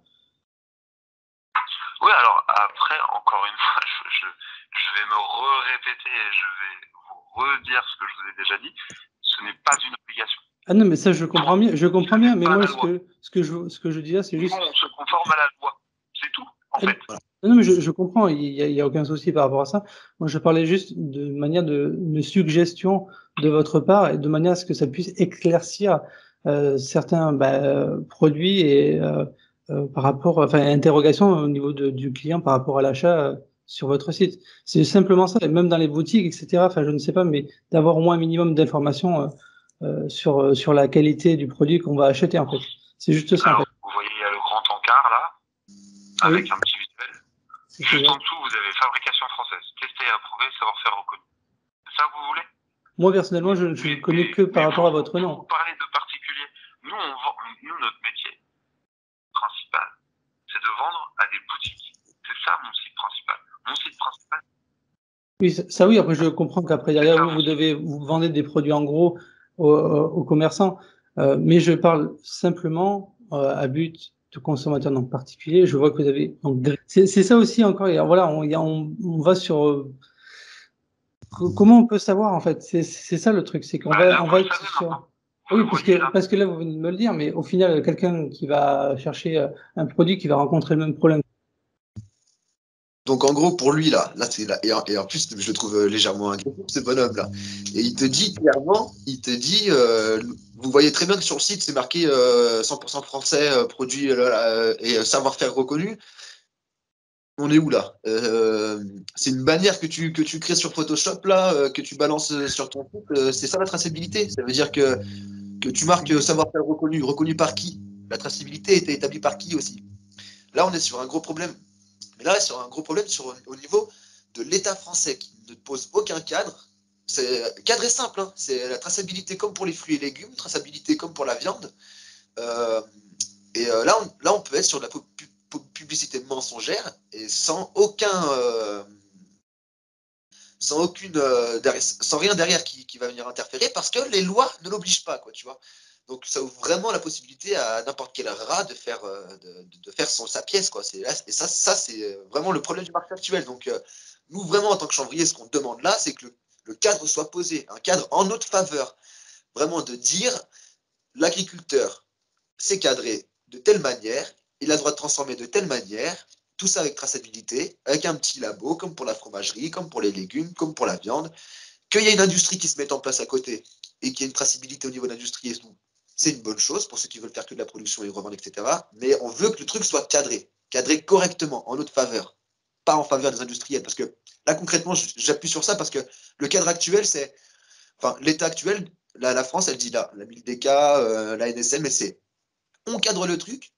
Oui, alors après, encore une fois, je, je, je vais me re-répéter et je vais vous redire ce que je vous ai déjà dit. Ce n'est pas une obligation. Ah non, mais ça, je comprends bien, je comprends bien, mais Pas moi, la ce loi. que, ce que je, ce que je dis là, c'est Nous, juste. on se conforme à la loi. C'est tout, en Ah, fait. non, mais je, je comprends, il n'y a, il y a aucun souci par rapport à ça. Moi, je parlais juste de manière de, de suggestion de votre part et de manière à ce que ça puisse éclaircir euh, certains bah, euh, produits et euh, euh, par rapport, enfin, interrogation au niveau de- du client par rapport à l'achat euh, sur votre site. C'est simplement ça, et même dans les boutiques, et cetera. Enfin, je ne sais pas, mais d'avoir au moins un minimum d'informations euh, euh, sur, euh, sur la qualité du produit qu'on va acheter, en fait. C'est juste ça, en Alors, fait. vous voyez, il y a le grand encart, là, avec Oui, un petit visuel. c'est Juste ça. en dessous, vous avez fabrication française. Testé et approuvé, savoir-faire reconnu. C'est ça que vous voulez? Moi, personnellement, je je ne Mais, connais mais, que par mais rapport à vous, votre vous, nom. vous parlez de particuliers. Nous, on vend, nous, notre métier principal, c'est de vendre à des boutiques. C'est ça mon site principal. Mon site principal, Oui, ça ça, oui, après je comprends qu'après c'est derrière ça vous, mon vous site. devez vous vendez des produits en gros aux, aux commerçants. Euh, mais je parle simplement euh, à but de consommateur non particulier. Je vois que vous avez donc c'est c'est ça aussi encore. Et alors, voilà, on, il y a- on, on va sur euh, co- comment on peut savoir en fait. C'est c'est ça le truc, c'est qu'on Bah, va là, on vous va le être savez sur. maintenant. Vous Oui, le parce voyez que là. parce que là vous venez de me le dire, mais au final quelqu'un qui va chercher euh, un produit qui va rencontrer le même problème. Donc en gros, pour lui, là, là, c'est là, et en, et en plus, je le trouve euh, légèrement agressif, ce bonhomme-là. Et il te dit clairement, il te dit, euh, vous voyez très bien que sur le site, c'est marqué euh, cent pour cent français, euh, produit euh, euh, et euh, savoir-faire reconnu. On est où là? Euh, C'est une bannière que tu, que tu crées sur Photoshop, là, euh, que tu balances euh, sur ton site. euh, c'est ça la traçabilité. Ça veut dire que, que tu marques euh, savoir-faire reconnu. Reconnu par qui? La traçabilité était établie par qui aussi? Là, on est sur un gros problème. Mais là, sur un gros problème sur, au niveau de l'État français qui ne pose aucun cadre. C'est cadre est simple, hein. C'est la traçabilité comme pour les fruits et légumes, traçabilité comme pour la viande. Euh, et euh, là, on, là, on peut être sur de la pu- pu- publicité mensongère et sans aucun, euh, sans aucune, euh, derrière, sans rien derrière qui, qui va venir interférer parce que les lois ne l'obligent pas, quoi, tu vois. Donc ça ouvre vraiment la possibilité à n'importe quel rat de faire, euh, de, de faire son, sa pièce, quoi. C'est, et ça, ça c'est vraiment le problème du marché actuel. Donc euh, nous, vraiment, en tant que chambrier, ce qu'on demande là, c'est que le, le cadre soit posé, un cadre en notre faveur. Vraiment de dire, l'agriculteur, c'est cadré de telle manière, il a le droit de transformer de telle manière, tout ça avec traçabilité, avec un petit labo, comme pour la fromagerie, comme pour les légumes, comme pour la viande, qu'il y ait une industrie qui se mette en place à côté et qu'il y ait une traçabilité au niveau de l'industrie et tout, c'est une bonne chose pour ceux qui veulent faire que de la production et revendre, et cetera. Mais on veut que le truc soit cadré, cadré correctement, en notre faveur, pas en faveur des industriels. Parce que là, concrètement, j'appuie sur ça parce que le cadre actuel, c'est. Enfin, l'état actuel, la, la France, elle dit là, la mille D K, euh, la N S M, mais c'est. On cadre le truc.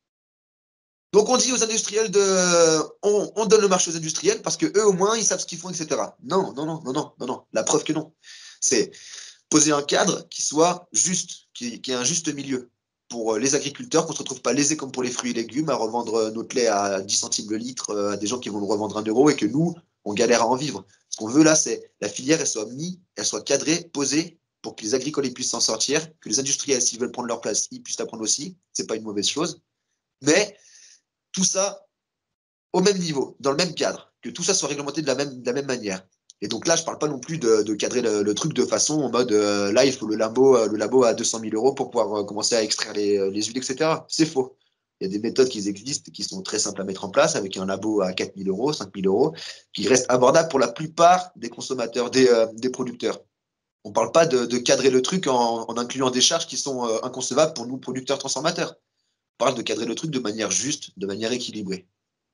Donc on dit aux industriels de. On, on donne le marché aux industriels parce que eux au moins ils savent ce qu'ils font, et cetera. Non, non, non, non, non, non, non. La preuve que non. C'est poser un cadre qui soit juste, qui, qui ait un juste milieu pour les agriculteurs, qu'on ne se retrouve pas lésés comme pour les fruits et légumes à revendre notre lait à dix centimes le litre à des gens qui vont le revendre un euro et que nous, on galère à en vivre. Ce qu'on veut là, c'est la filière, elle soit mise, elle soit cadrée, posée pour que les agricoles puissent s'en sortir, que les industriels, s'ils veulent prendre leur place, ils puissent la prendre aussi. C'est pas une mauvaise chose. Mais tout ça au même niveau, dans le même cadre, que tout ça soit réglementé de la même, de la même manière. Et donc là, je ne parle pas non plus de, de cadrer le, le truc de façon en mode euh, là, il faut le labo, le labo à deux cent mille euros pour pouvoir euh, commencer à extraire les, les huiles, et cetera. C'est faux. Il y a des méthodes qui existent, qui sont très simples à mettre en place, avec un labo à quatre mille euros, cinq mille euros, qui restent abordables pour la plupart des consommateurs, des, euh, des producteurs. On ne parle pas de, de cadrer le truc en, en incluant des charges qui sont euh, inconcevables pour nous, producteurs transformateurs. On parle de cadrer le truc de manière juste, de manière équilibrée.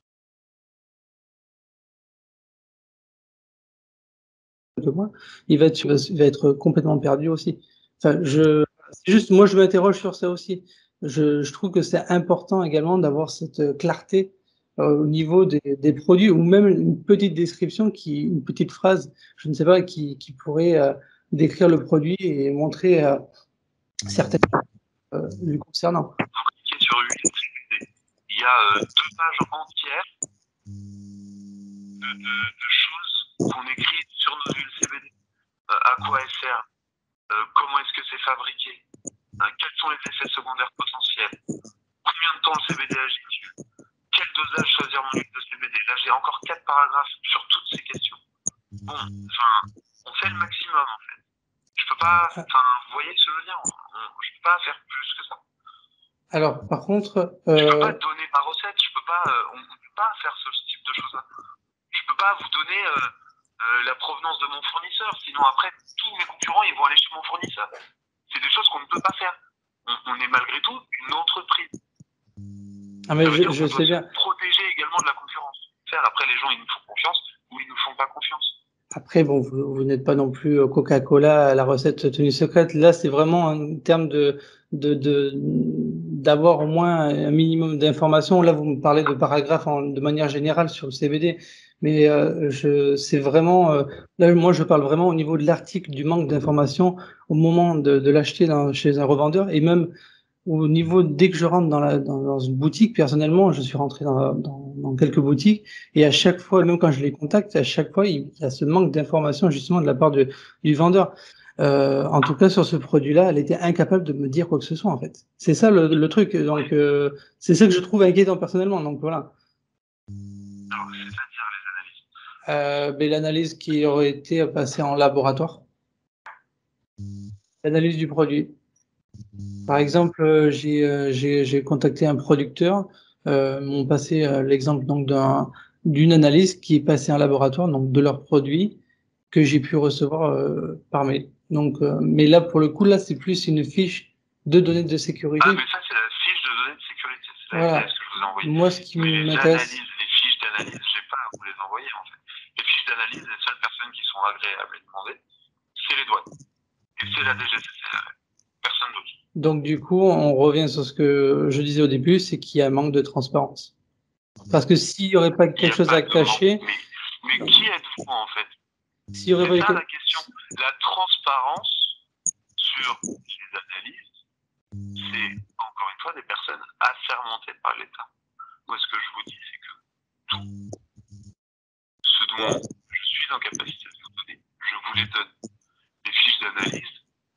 Il va être, il va être complètement perdu aussi. Enfin, je, c'est juste, moi, je m'interroge sur ça aussi. Je, je trouve que c'est important également d'avoir cette clarté euh, au niveau des, des produits, ou même une petite description, qui, une petite phrase, je ne sais pas, qui, qui pourrait euh, décrire le produit et montrer euh, certaines choses euh, lui concernant. Sur U S B, il y a euh, deux pages entières de, de, de choses qu'on écrit sur nos huiles C B D. Euh, à quoi elles servent, euh, comment est-ce que c'est fabriqué, euh, quels sont les effets secondaires potentiels, combien de temps le C B D agit dessus, quel dosage choisir mon huile de C B D. Là, j'ai encore quatre paragraphes sur toutes ces questions. Bon, enfin, on fait le maximum en fait. Je peux pas, enfin, vous voyez ce que je veux dire, on, on, je peux pas faire plus que ça. Alors, par contre, euh... je peux euh... pas donner ma recette, je peux pas, euh, on ne peut pas faire ce type de choses-là. Je peux pas vous donner euh, euh, la provenance de mon fournisseur, sinon après tous mes concurrents ils vont aller chez mon fournisseur. C'est des choses qu'on ne peut pas faire. On, on est malgré tout une entreprise. Ah mais ça veut je, dire je qu'on sais doit bien. se protéger également de la concurrence. Faire après les gens ils nous font confiance ou ils nous font pas confiance. Après, bon, vous, vous n'êtes pas non plus Coca-Cola, la recette tenue secrète. Là, c'est vraiment un terme de, de, de, d'avoir au moins un minimum d'informations. Là, vous me parlez de paragraphes en, de manière générale sur le C B D, mais euh, je, c'est vraiment, euh, là, moi, je parle vraiment au niveau de l'article, du manque d'informations au moment de, de l'acheter dans, chez un revendeur, et même au niveau, dès que je rentre dans, la, dans, dans une boutique, personnellement, je suis rentré dans, dans, dans quelques boutiques, et à chaque fois, même quand je les contacte, à chaque fois, il y a ce manque d'information justement de la part de, du vendeur. Euh, en tout cas, sur ce produit-là, elle était incapable de me dire quoi que ce soit, en fait. C'est ça le, le truc. Donc, euh, c'est ça que je trouve inquiétant personnellement. Donc, voilà. Alors, c'est-à-dire les analyses euh, ben, L'analyse qui aurait été passée en laboratoire. L'analyse du produit. Par exemple, euh, j'ai euh, j'ai j'ai contacté un producteur, euh, m'ont passé euh, l'exemple donc d'un d'une analyse qui est passée en laboratoire, donc de leurs produits que j'ai pu recevoir euh, par mail. Donc, euh, mais là pour le coup là c'est plus une fiche de données de sécurité. Ah mais ça c'est la fiche de données de sécurité, c'est la voilà. F D S que je vous ai envoyée. Moi ce qui mais les m'intéresse. analyses, les fiches d'analyse, j'ai pas à vous les envoyer en fait. Les fiches d'analyse, les seules personnes qui sont agréables à demander, c'est les douanes et c'est la D G C C R F. Personne d'autre. Donc du coup, on revient sur ce que je disais au début, c'est qu'il y a un manque de transparence. Parce que s'il n'y aurait pas quelque chose à cacher... Mais, mais qui êtes-vous en fait? S'il y aurait c'est pas ça que... la question. La transparence sur les analyses, c'est encore une fois des personnes assermentées par l'État. Moi ce que je vous dis, c'est que tout ce dont je suis en capacité de vous donner, je vous les donne. Les fiches d'analyse,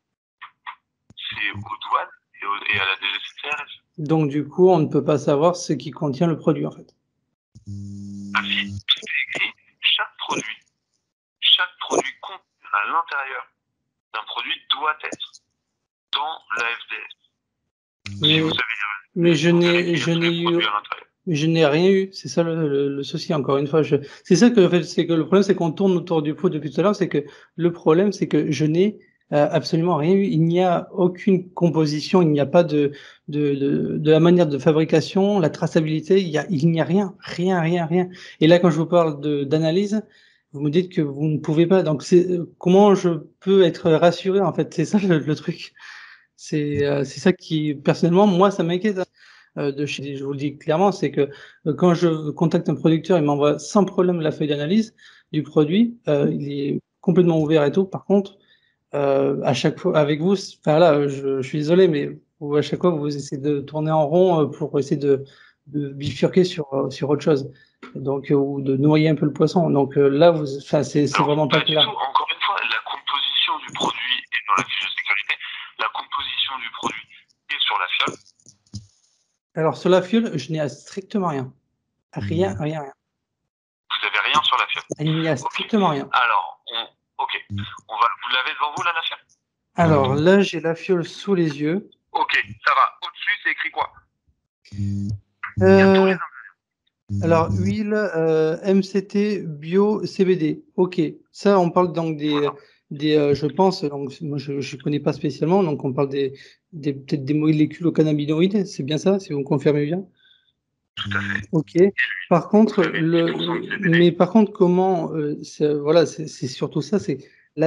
c'est aux douanes et, au, et à la D G C C R F. Donc du coup, on ne peut pas savoir ce qui contient le produit en fait. Ah si, tout est écrit. Chaque produit, chaque produit contenu à l'intérieur d'un produit doit être dans la F D S. Mais, si vous avez, mais je n'ai, je n'ai eu, mais je n'ai rien eu. C'est ça le, le, le souci. Encore une fois, je, c'est ça que en fait, c'est que le problème, c'est qu'on tourne autour du pot depuis tout à l'heure. C'est que le problème, c'est que je n'ai euh, absolument rien eu. Il n'y a aucune composition. Il n'y a pas de, de, de, de la manière de fabrication, la traçabilité. Il y a, il n'y a rien, rien, rien, rien. Et là, quand je vous parle de, d'analyse, vous me dites que vous ne pouvez pas. Donc, c'est comment je peux être rassuré en fait. C'est ça le, le truc. C'est euh, c'est ça qui, personnellement, moi, ça m'inquiète. Euh, de chez, je vous le dis clairement, c'est que euh, quand je contacte un producteur, il m'envoie sans problème la feuille d'analyse du produit. Euh, il est complètement ouvert et tout. Par contre, euh, à chaque fois, avec vous, enfin là, je, je suis désolé, mais vous, à chaque fois, vous essayez de tourner en rond euh, pour essayer de, de bifurquer sur, euh, sur autre chose. Donc, euh, ou de noyer un peu le poisson. Donc euh, là, vous, enfin, c'est vraiment pas, pas clair. Du tout. Encore une fois, la composition du produit est dans la fiche de sécurité. La composition du produit est sur la fiole. Alors, sur la fiole, je n'ai strictement rien. Rien, rien, rien. Vous n'avez rien sur la fiole? Il n'y a strictement okay. rien. Alors, on, ok. On va, vous l'avez devant vous, là, la fiole? Alors, là, j'ai la fiole sous les yeux. Ok, ça va. Au-dessus, c'est écrit quoi? Euh, alors, huile, euh, M C T, bio, C B D. Ok. Ça, on parle donc des, Voilà. des euh, je pense, donc moi je ne connais pas spécialement, donc on parle des, des peut-être des molécules aux cannabinoïdes. C'est bien ça, si vous me confirmez bien. Tout à fait. Ok. Par contre, Vous avez le, dix pour cent de C B D. mais par contre, comment, euh, c'est- voilà, c'est c'est surtout ça, c'est la.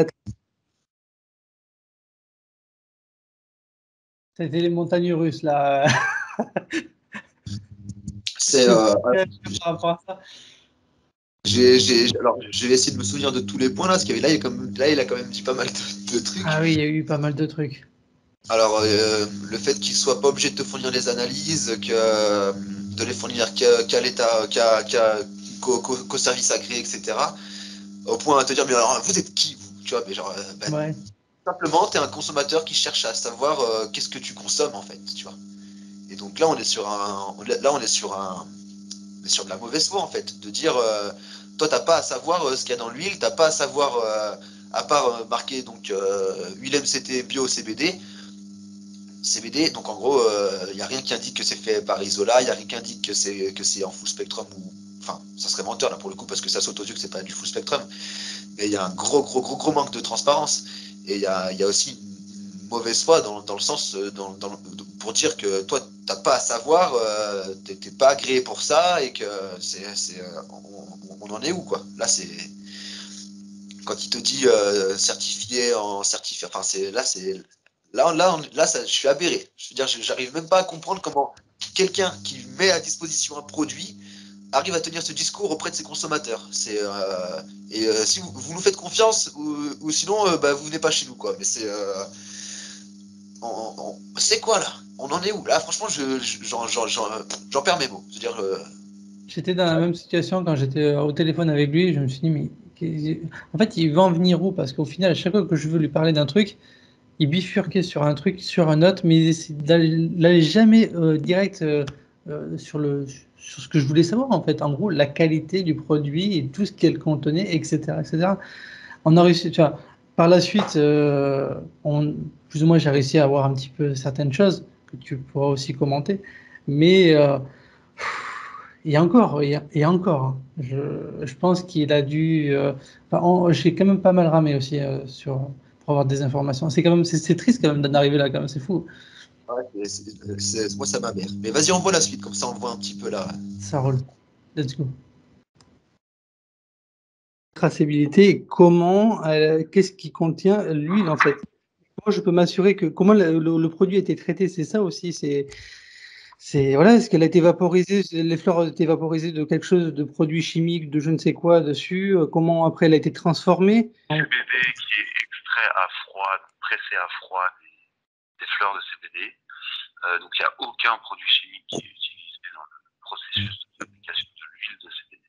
C'était les montagnes russes là. C'est, euh, Par rapport à ça. j'ai, j'ai, alors, je vais essayer de me souvenir de tous les points là, parce que là, il, y a comme, là, il a quand même dit pas mal de, de trucs. Ah oui, il y a eu pas mal de trucs. Alors, euh, le fait qu'il soit pas obligé de te fournir les analyses, que euh, de les fournir qu'à, qu'à l'État, qu'à, qu'à- qu'au, qu'au- qu'au service agréé, et cetera. Au point à te dire, mais alors, vous êtes qui, vous? Tu vois, mais genre, euh, ben, Ouais. simplement, tu es un consommateur qui cherche à savoir euh, qu'est-ce que tu consommes en fait, tu vois. Et donc là, on est sur un, là, on est sur un, on est sur de la mauvaise foi en fait, de dire, euh, toi, t'as pas à savoir euh, ce qu'il y a dans l'huile, t'as pas à savoir, euh, à part euh, marquer donc euh, huile M C T bio C B D. C B D, donc en gros, il euh, n'y a rien qui indique que c'est fait par Isola, il n'y a rien qui indique que c'est que c'est en full spectrum ou, enfin, ça serait menteur là pour le coup parce que ça saute aux yeux que c'est pas du full spectrum. Mais il y a un gros, gros, gros, gros manque de transparence. Et il y a, y a aussi une mauvaise foi dans, dans le sens, dans, dans, pour dire que toi, tu n'as pas à savoir, euh, tu n'es pas agréé pour ça et que c'est, c'est, on, on en est où, quoi. Là, c'est. Quand il te dit euh, certifié en certifié, enfin, c'est, là, c'est. Là, là, on, là ça, je suis aberré. Je veux dire, j'arrive même pas à comprendre comment quelqu'un qui met à disposition un produit arrive à tenir ce discours auprès de ses consommateurs. C'est, euh, et euh, si vous, vous nous faites confiance, ou, ou sinon, euh, bah, vous venez pas chez nous, quoi. Mais c'est, euh, on, on, c'est quoi là? On en est où? Là, franchement, je, je- j'en, j'en, j'en, j'en perds mes mots. Je veux dire, euh, J'étais dans la même situation quand j'étais euh, au téléphone avec lui. Je me suis dit, mais qu'est- en fait, il va en venir où? Parce qu'au final, à chaque fois que je veux lui parler d'un truc, il bifurquait sur un truc, sur un autre, mais il essaie d'aller d'aller jamais euh, direct euh, euh, sur le, sur ce que je voulais savoir, en fait. En gros, la qualité du produit et tout ce qu'elle contenait, et cetera, et cetera. On a réussi, tu vois, par la suite, euh, on, plus ou moins, j'ai réussi à avoir un petit peu certaines choses que tu pourras aussi commenter. Mais euh, il y a encore, il y a, il y a encore, hein. Je, je pense qu'il a dû. Euh, enfin, on- j'ai quand même pas mal ramé aussi euh, sur, pour avoir des informations. C'est quand même, c'est c'est triste quand même d'en arriver là, quand même, c'est fou. ouais, c'est, c'est, c'est, moi, ça m'amère. Mais vas-y, on voit la suite, comme ça, on voit un petit peu là. Ça roule. Let's go. Traçabilité, comment, euh, qu'est-ce qui contient l'huile en fait? Comment je peux m'assurer que comment le, le- le produit a été traité? C'est ça aussi. C'est, c'est voilà, est-ce qu'elle a été vaporisée, les fleurs ont été vaporisées de quelque chose de produit chimique, de je ne sais quoi dessus? euh, Comment après elle a été transformée? C B D qui est extrait à froid, pressé à froid des, des fleurs de C B D. Euh, donc il n'y a aucun produit chimique qui est utilisé dans le processus de fabrication de l'huile de C B D.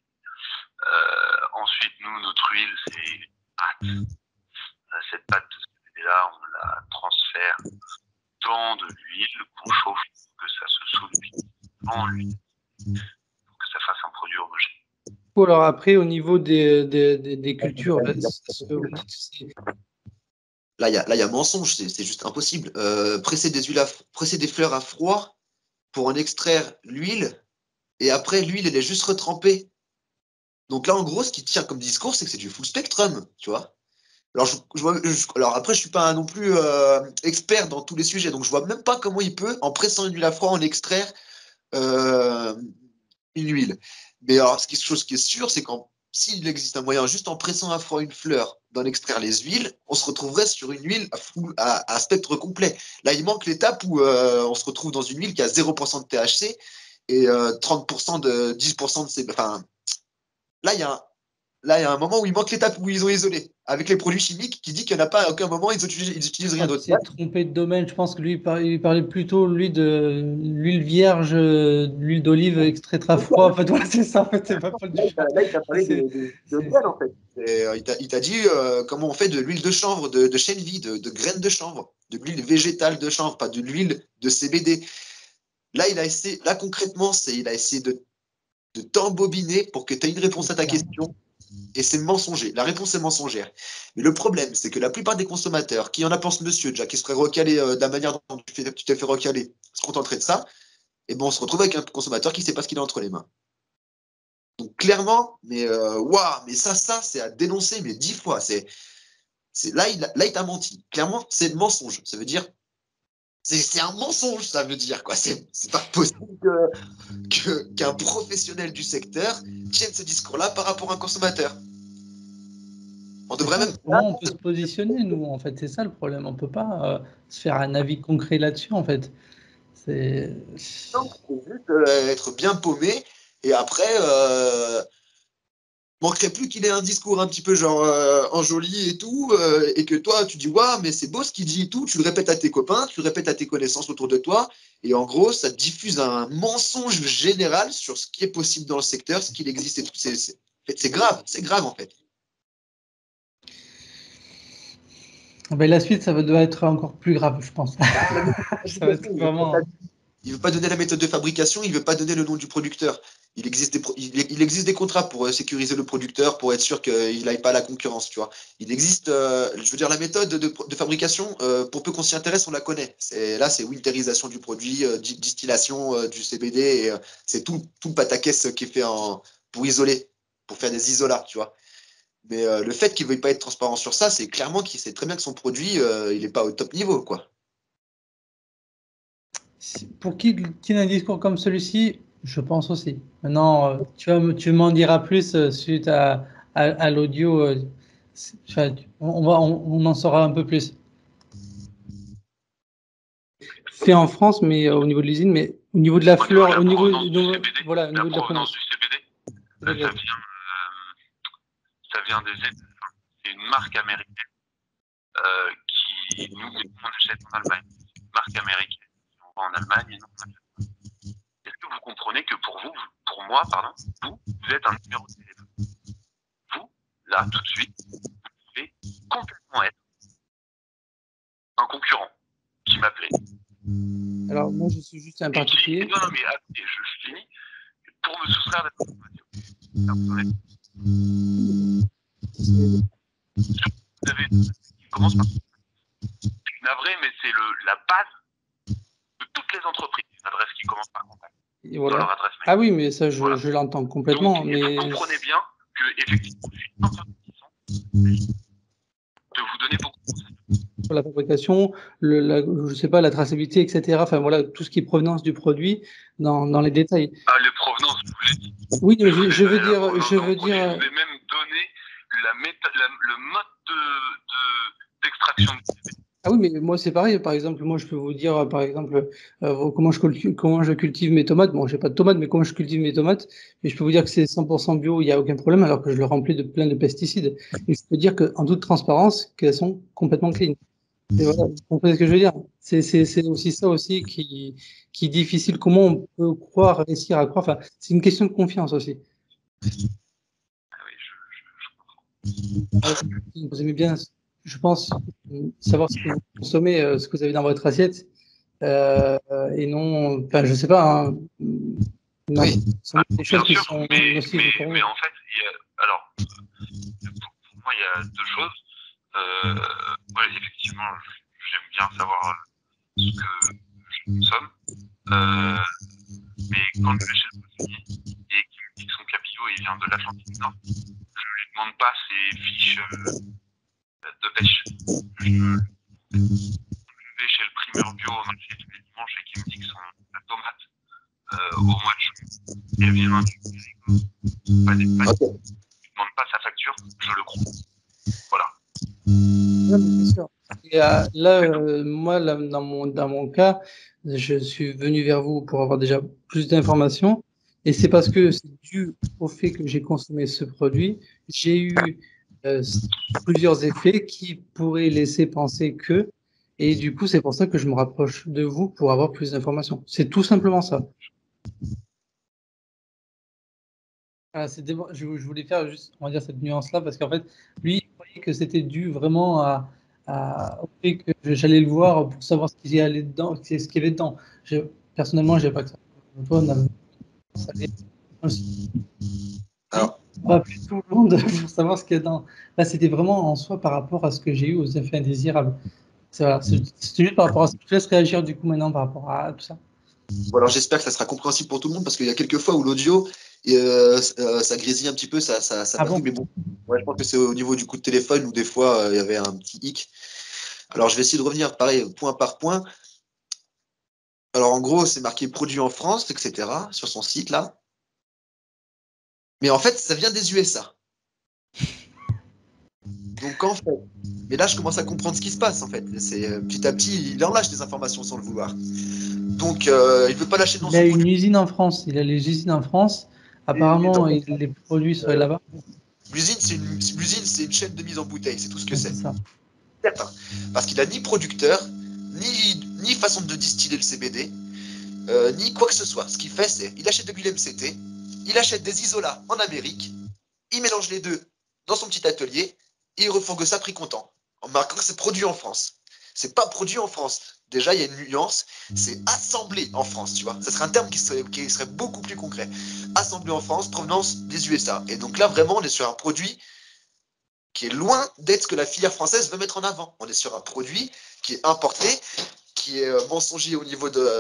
Euh, ensuite, nous, notre huile, c'est une pâte. Euh, cette pâte de C B D-là, on la transfère dans de l'huile qu'on chauffe pour que ça se solidifie dans l'huile, pour que ça fasse un produit homogène. Ou alors après, au niveau des, des, des- des cultures, là, c'est- c'est- Là, il y a, là, il y a mensonge, c'est, c'est juste impossible. Euh, presser des huiles à, presser des fleurs à froid pour en extraire l'huile, et après, l'huile, elle est juste retrempée. Donc là, en gros, ce qui tient comme discours, c'est que c'est du full spectrum, tu vois. Alors, je, je vois- je- alors après, je suis pas non plus euh, expert dans tous les sujets, donc je vois même pas comment il peut, en pressant une huile à froid, en extraire euh, une huile. Mais alors, ce qui, chose qui est sûre, c'est qu'en s'il existe un moyen, juste en pressant à froid une fleur, d'en extraire les huiles, on se retrouverait sur une huile à, full- à- à spectre complet. Là, il manque l'étape où euh, on se retrouve dans une huile qui a zéro pour cent de T H C et euh, trente pour cent de dix pour cent de C B D. Enfin, là, il y a un, là, il y a un moment où il manque l'étape où ils ont isolé, avec les produits chimiques, qui dit qu'il n'y en a pas à aucun moment, ils utilisent, ils utilisent je rien crois qu'il d'autre. s'est trompé de domaine. Je pense que lui, il par- il parlait plutôt, lui, de l'huile vierge, euh, de l'huile d'olive extraite à froid. En fait, voilà, c'est ça. En fait, c'est pas Paul Là, il t'a Duchat. là, il t'a Ça, parlé de, c'est, de, de c'est- miel, en fait. Et, euh, il t'a il t'a dit euh, comment on fait de l'huile de chanvre, de, de chène vie, de, de graines de chanvre, de l'huile végétale de chanvre, pas de l'huile de C B D. Là, il a essayé, là concrètement, c'est, il a essayé de, de t'embobiner pour que tu aies une réponse à ta c'est- question. Et c'est mensonger. La réponse est mensongère. Mais le problème, c'est que la plupart des consommateurs, qui en a pensé monsieur déjà, qui se ferait recaler euh, de la manière dont tu fais- tu t'es fait recaler, se contenteraient de ça. et ben on se retrouve avec un consommateur qui ne sait pas ce qu'il a entre les mains. Donc clairement, mais euh, waouh, mais ça, ça, c'est à dénoncer, mais dix fois. C'est, c'est là, il, là, il t'a menti. Clairement, c'est le mensonge. Ça veut dire, c'est, c'est un mensonge, ça veut dire quoi. C'est, c'est pas possible que, que, qu'un professionnel du secteur tienne ce discours-là par rapport à un consommateur. On devrait même. Comment on peut se positionner, nous, en fait, c'est ça le problème. On peut pas euh, se faire un avis concret là-dessus, en fait. C'est. Non, faut juste euh, être bien paumé et après. Euh, manquerait plus qu'il ait un discours un petit peu genre euh, enjoli et tout, euh, et que toi tu dis waouh mais c'est beau ce qu'il dit et tout, tu le répètes à tes copains, tu le répètes à tes connaissances autour de toi, et en gros ça diffuse un mensonge général sur ce qui est possible dans le secteur, ce qu'il existe et tout. C'est, c'est, en fait, c'est grave, c'est grave en fait. Ben, la suite, ça va devoir être encore plus grave, je pense. Ça va être vraiment. Il ne veut pas donner la méthode de fabrication, il ne veut pas donner le nom du producteur. Il existe des, pro- il, il existe des contrats pour euh, sécuriser le producteur, pour être sûr qu'il n'aille pas à la concurrence, tu vois. Il existe, euh, je veux dire, la méthode de, de fabrication, euh, pour peu qu'on s'y intéresse, on la connaît. C'est, là, c'est winterisation du produit, euh, di- distillation euh, du C B D, et euh, c'est tout, tout le pataquès qui est fait en, pour isoler, pour faire des isolats, tu vois. Mais euh, le fait qu'il ne veuille pas être transparent sur ça, c'est clairement qu'il sait très bien que son produit, euh, il n'est pas au top niveau, quoi. Pour qui tient un discours comme celui-ci, je pense aussi. Maintenant, euh, tu, vas, me- tu m'en diras plus euh, suite à, à, à l'audio. euh, c'est- enfin, on, on va, on, on en saura un peu plus. Fait en France, mais euh, au niveau de l'usine, mais au niveau de la Au niveau de fleur, la au niveau, provenance du de- C B D, voilà, au la niveau de la provenance provenance. du C B D, euh, ça vient, euh, ça vient des États. Enfin, c'est une marque américaine euh, qui nous on achète en Allemagne. C'est une marque américaine qui on vend en Allemagne et nous on achète. Est-ce que vous comprenez que pour vous, pour moi, pardon, vous, vous êtes un numéro de téléphone. Vous, là, tout de suite, vous pouvez complètement être un concurrent qui m'appelait. Alors, moi, je suis juste un Et qui, particulier. non, non, mais attendez, je, je finis. Pour me soustraire de cette information. Vous avez une adresse qui commence par. C'est navré, mais c'est le, la base de toutes les entreprises. Une adresse qui commence par contact. Et Dans voilà. leur adresse mail. Ah oui, mais ça, je, Voilà. je l'entends complètement. Donc, mais vous comprenez bien que, effectivement, je suis un peu réticent de vous donner beaucoup de conseils. sur la fabrication, le, la, je sais pas, la traçabilité, et cetera. Enfin voilà, tout ce qui est provenance du produit dans, dans les détails. Ah, les provenances, je vous l'ai dit. Oui, mais je, vous ai je veux donné la dire, provenance je dans le veux produit. dire. Je vous ai même donné la méta- la- le mode de, de- d'extraction de C B D. Ah oui, mais moi c'est pareil. Par exemple, moi je peux vous dire, par exemple, euh, comment je cultive, comment je cultive mes tomates. Bon, j'ai pas de tomates, mais comment je cultive mes tomates. Mais je peux vous dire que c'est cent pour cent bio, il n'y a aucun problème, alors que je le remplis de plein de pesticides. Et je peux dire qu'en toute transparence, qu'elles sont complètement clean. Et voilà, vous comprenez ce que je veux dire? C'est, c'est, c'est aussi ça aussi qui, qui est difficile. Comment on peut croire, réussir à croire. Enfin, c'est une question de confiance aussi. Ah oui, je, je, je comprends. Euh, Vous aimez bien, je pense, savoir ce que vous consommez, euh, ce que vous avez dans votre assiette, euh, et non, enfin, je sais pas, hein, non, Oui. ce sont des Bien choses qui sûr, sont mais, nocives mais, pour vous. mais en fait, il y a, alors, pour, pour moi, il y a deux choses. Euh, moi, effectivement, j'aime bien savoir ce que je consomme. Euh, mais quand je vais chez le poissonnier et qu'il me dit que son cabillaud il vient de l'Atlantique Nord, je ne lui demande pas ses fiches euh, de pêche. Je, je vais chez le primeur bio au marché tous les dimanches et qui me dit que son, la tomate euh, au mois de juin, elle vient du Périgord, pas des pâtes. Ok. Je ne demande pas sa facture, je le crois. Voilà. Ouais, mais c'est sûr. Et, euh, là, euh, moi, là, dans mon, dans mon cas, je suis venu vers vous pour avoir déjà plus d'informations. Et c'est parce que c'est dû au fait que j'ai consommé ce produit, j'ai eu euh, plusieurs effets qui pourraient laisser penser que. Et du coup, c'est pour ça que je me rapproche de vous pour avoir plus d'informations. C'est tout simplement ça. Ah, c'est démo- je, je voulais faire juste, on va dire, cette nuance-là parce qu'en fait, lui, il croyait que c'était dû vraiment à, à- au fait que j'allais le voir pour savoir ce qu'il y allait dedans, ce qu'il y avait dedans. Je, personnellement, j'ai pas que ça. Toi, on a- ça allait aussi. Alors, On va appeler tout le monde pour savoir ce qu'il y a dedans. Là, c'était vraiment en soi par rapport à ce que j'ai eu aux effets indésirables. C'est voilà, c'est- c'est juste par rapport à ça. Je te laisse réagir du coup maintenant par rapport à tout ça. Bon, alors j'espère que ça sera compréhensible pour tout le monde parce qu'il y a quelques fois où l'audio, euh, euh, ça grésille un petit peu, ça, ça, ça Ah passe, bon? mais bon, ouais, je pense que c'est au niveau du coup de téléphone où des fois euh, il y avait un petit hic. Alors je vais essayer de revenir pareil point par point. Alors en gros, c'est marqué produit en France, et cetera sur son site là. Mais en fait, ça vient des U S A. Donc en fait, mais là je commence à comprendre ce qui se passe en fait. C'est euh, petit à petit, il en lâche des informations sans le vouloir. Donc euh, il veut pas lâcher dans Il a son une produit. usine en France. Il a les usines en France. Et Apparemment, dans- il, les produits seraient euh, là-bas. l'usine, c'est une, l'usine, c'est une chaîne de mise en bouteille, c'est tout ce que Ouais, c'est. c'est ça. Certain. Parce qu'il a ni producteur, ni, ni façon de distiller le C B D, euh, ni quoi que ce soit. Ce qu'il fait, c'est il achète de l'U M C T, il achète des isolats en Amérique, il mélange les deux dans son petit atelier et il refourgue ça prix comptant, en marquant que c'est produit en France. C'est pas produit en France. Déjà, il y a une nuance, c'est assemblé en France, tu vois. Ça serait un terme qui serait, qui serait beaucoup plus concret. Assemblé en France, provenance des U S A. Et donc là, vraiment, on est sur un produit qui est loin d'être ce que la filière française veut mettre en avant. On est sur un produit qui est importé, qui est mensonger au niveau de,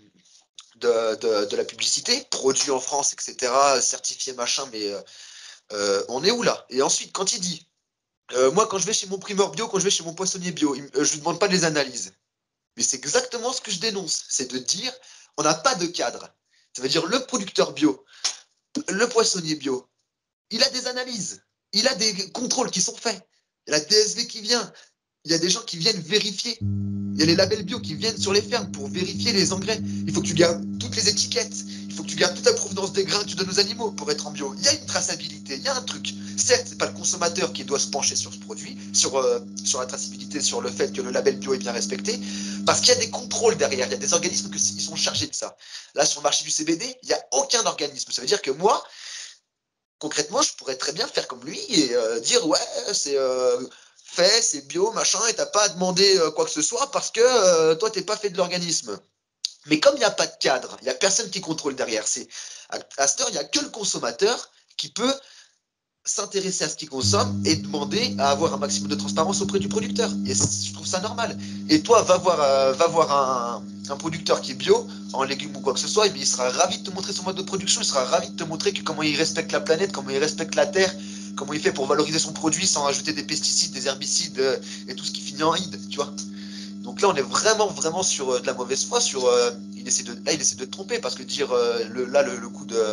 de, de, de la publicité, produit en France, et cetera, certifié machin, mais euh, on est où là? Et ensuite, quand il dit, euh, moi quand je vais chez mon primeur bio, quand je vais chez mon poissonnier bio, il, euh, je ne lui demande pas les analyses. Mais c'est exactement ce que je dénonce, c'est de dire, on n'a pas de cadre. Ça veut dire le producteur bio, le poissonnier bio, il a des analyses, il a des contrôles qui sont faits. Il y a la D S V qui vient, il y a des gens qui viennent vérifier. Il y a les labels bio qui viennent sur les fermes pour vérifier les engrais. Il faut que tu gardes toutes les étiquettes. Il faut que tu gardes toute la provenance des grains que tu donnes aux animaux pour être en bio. Il y a une traçabilité, il y a un truc. Certes, c'est pas le consommateur qui doit se pencher sur ce produit, sur, euh, sur la traçabilité, sur le fait que le label bio est bien respecté, parce qu'il y a des contrôles derrière. Il y a des organismes qui sont chargés de ça. Là, sur le marché du C B D, il n'y a aucun organisme. Ça veut dire que moi, concrètement, je pourrais très bien faire comme lui et euh, dire ouais, c'est euh, fait, c'est bio, machin, et t'as pas à demander euh, quoi que ce soit parce que euh, toi, t'es pas fait de l'organisme. Mais comme il n'y a pas de cadre, il n'y a personne qui contrôle derrière. C'est, à, à cette heure, il n'y a que le consommateur qui peut s'intéresser à ce qu'il consomme et demander à avoir un maximum de transparence auprès du producteur. Et je trouve ça normal. Et toi, va voir, euh, va voir un, un producteur qui est bio, en légumes ou quoi que ce soit, et bien il sera ravi de te montrer son mode de production, il sera ravi de te montrer que comment il respecte la planète, comment il respecte la terre, comment il fait pour valoriser son produit sans ajouter des pesticides, des herbicides euh, et tout ce qui finit en ide, tu vois. Donc là, on est vraiment, vraiment sur euh, de la mauvaise foi. Sur, euh, il essaie de, là, il essaie de te tromper parce que dire euh, le, là, le, le coup de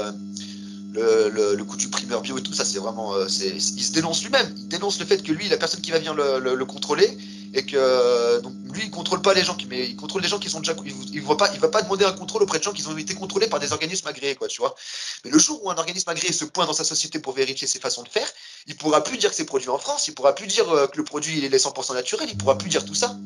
le, le, le coup du primeur bio et tout ça, c'est vraiment, euh, c'est, il se dénonce lui-même. Il dénonce le fait que lui, la personne qui va venir le, le, le contrôler, et que donc lui, il contrôle pas les gens, qui, mais il contrôle des gens qui sont déjà, il, il va pas, il va pas demander un contrôle auprès de gens qui ont été contrôlés par des organismes agréés, quoi, tu vois. Mais le jour où un organisme agréé se pointe dans sa société pour vérifier ses façons de faire, il pourra plus dire que c'est produit en France, il pourra plus dire euh, que le produit il est cent pour cent naturel, il pourra plus dire tout ça.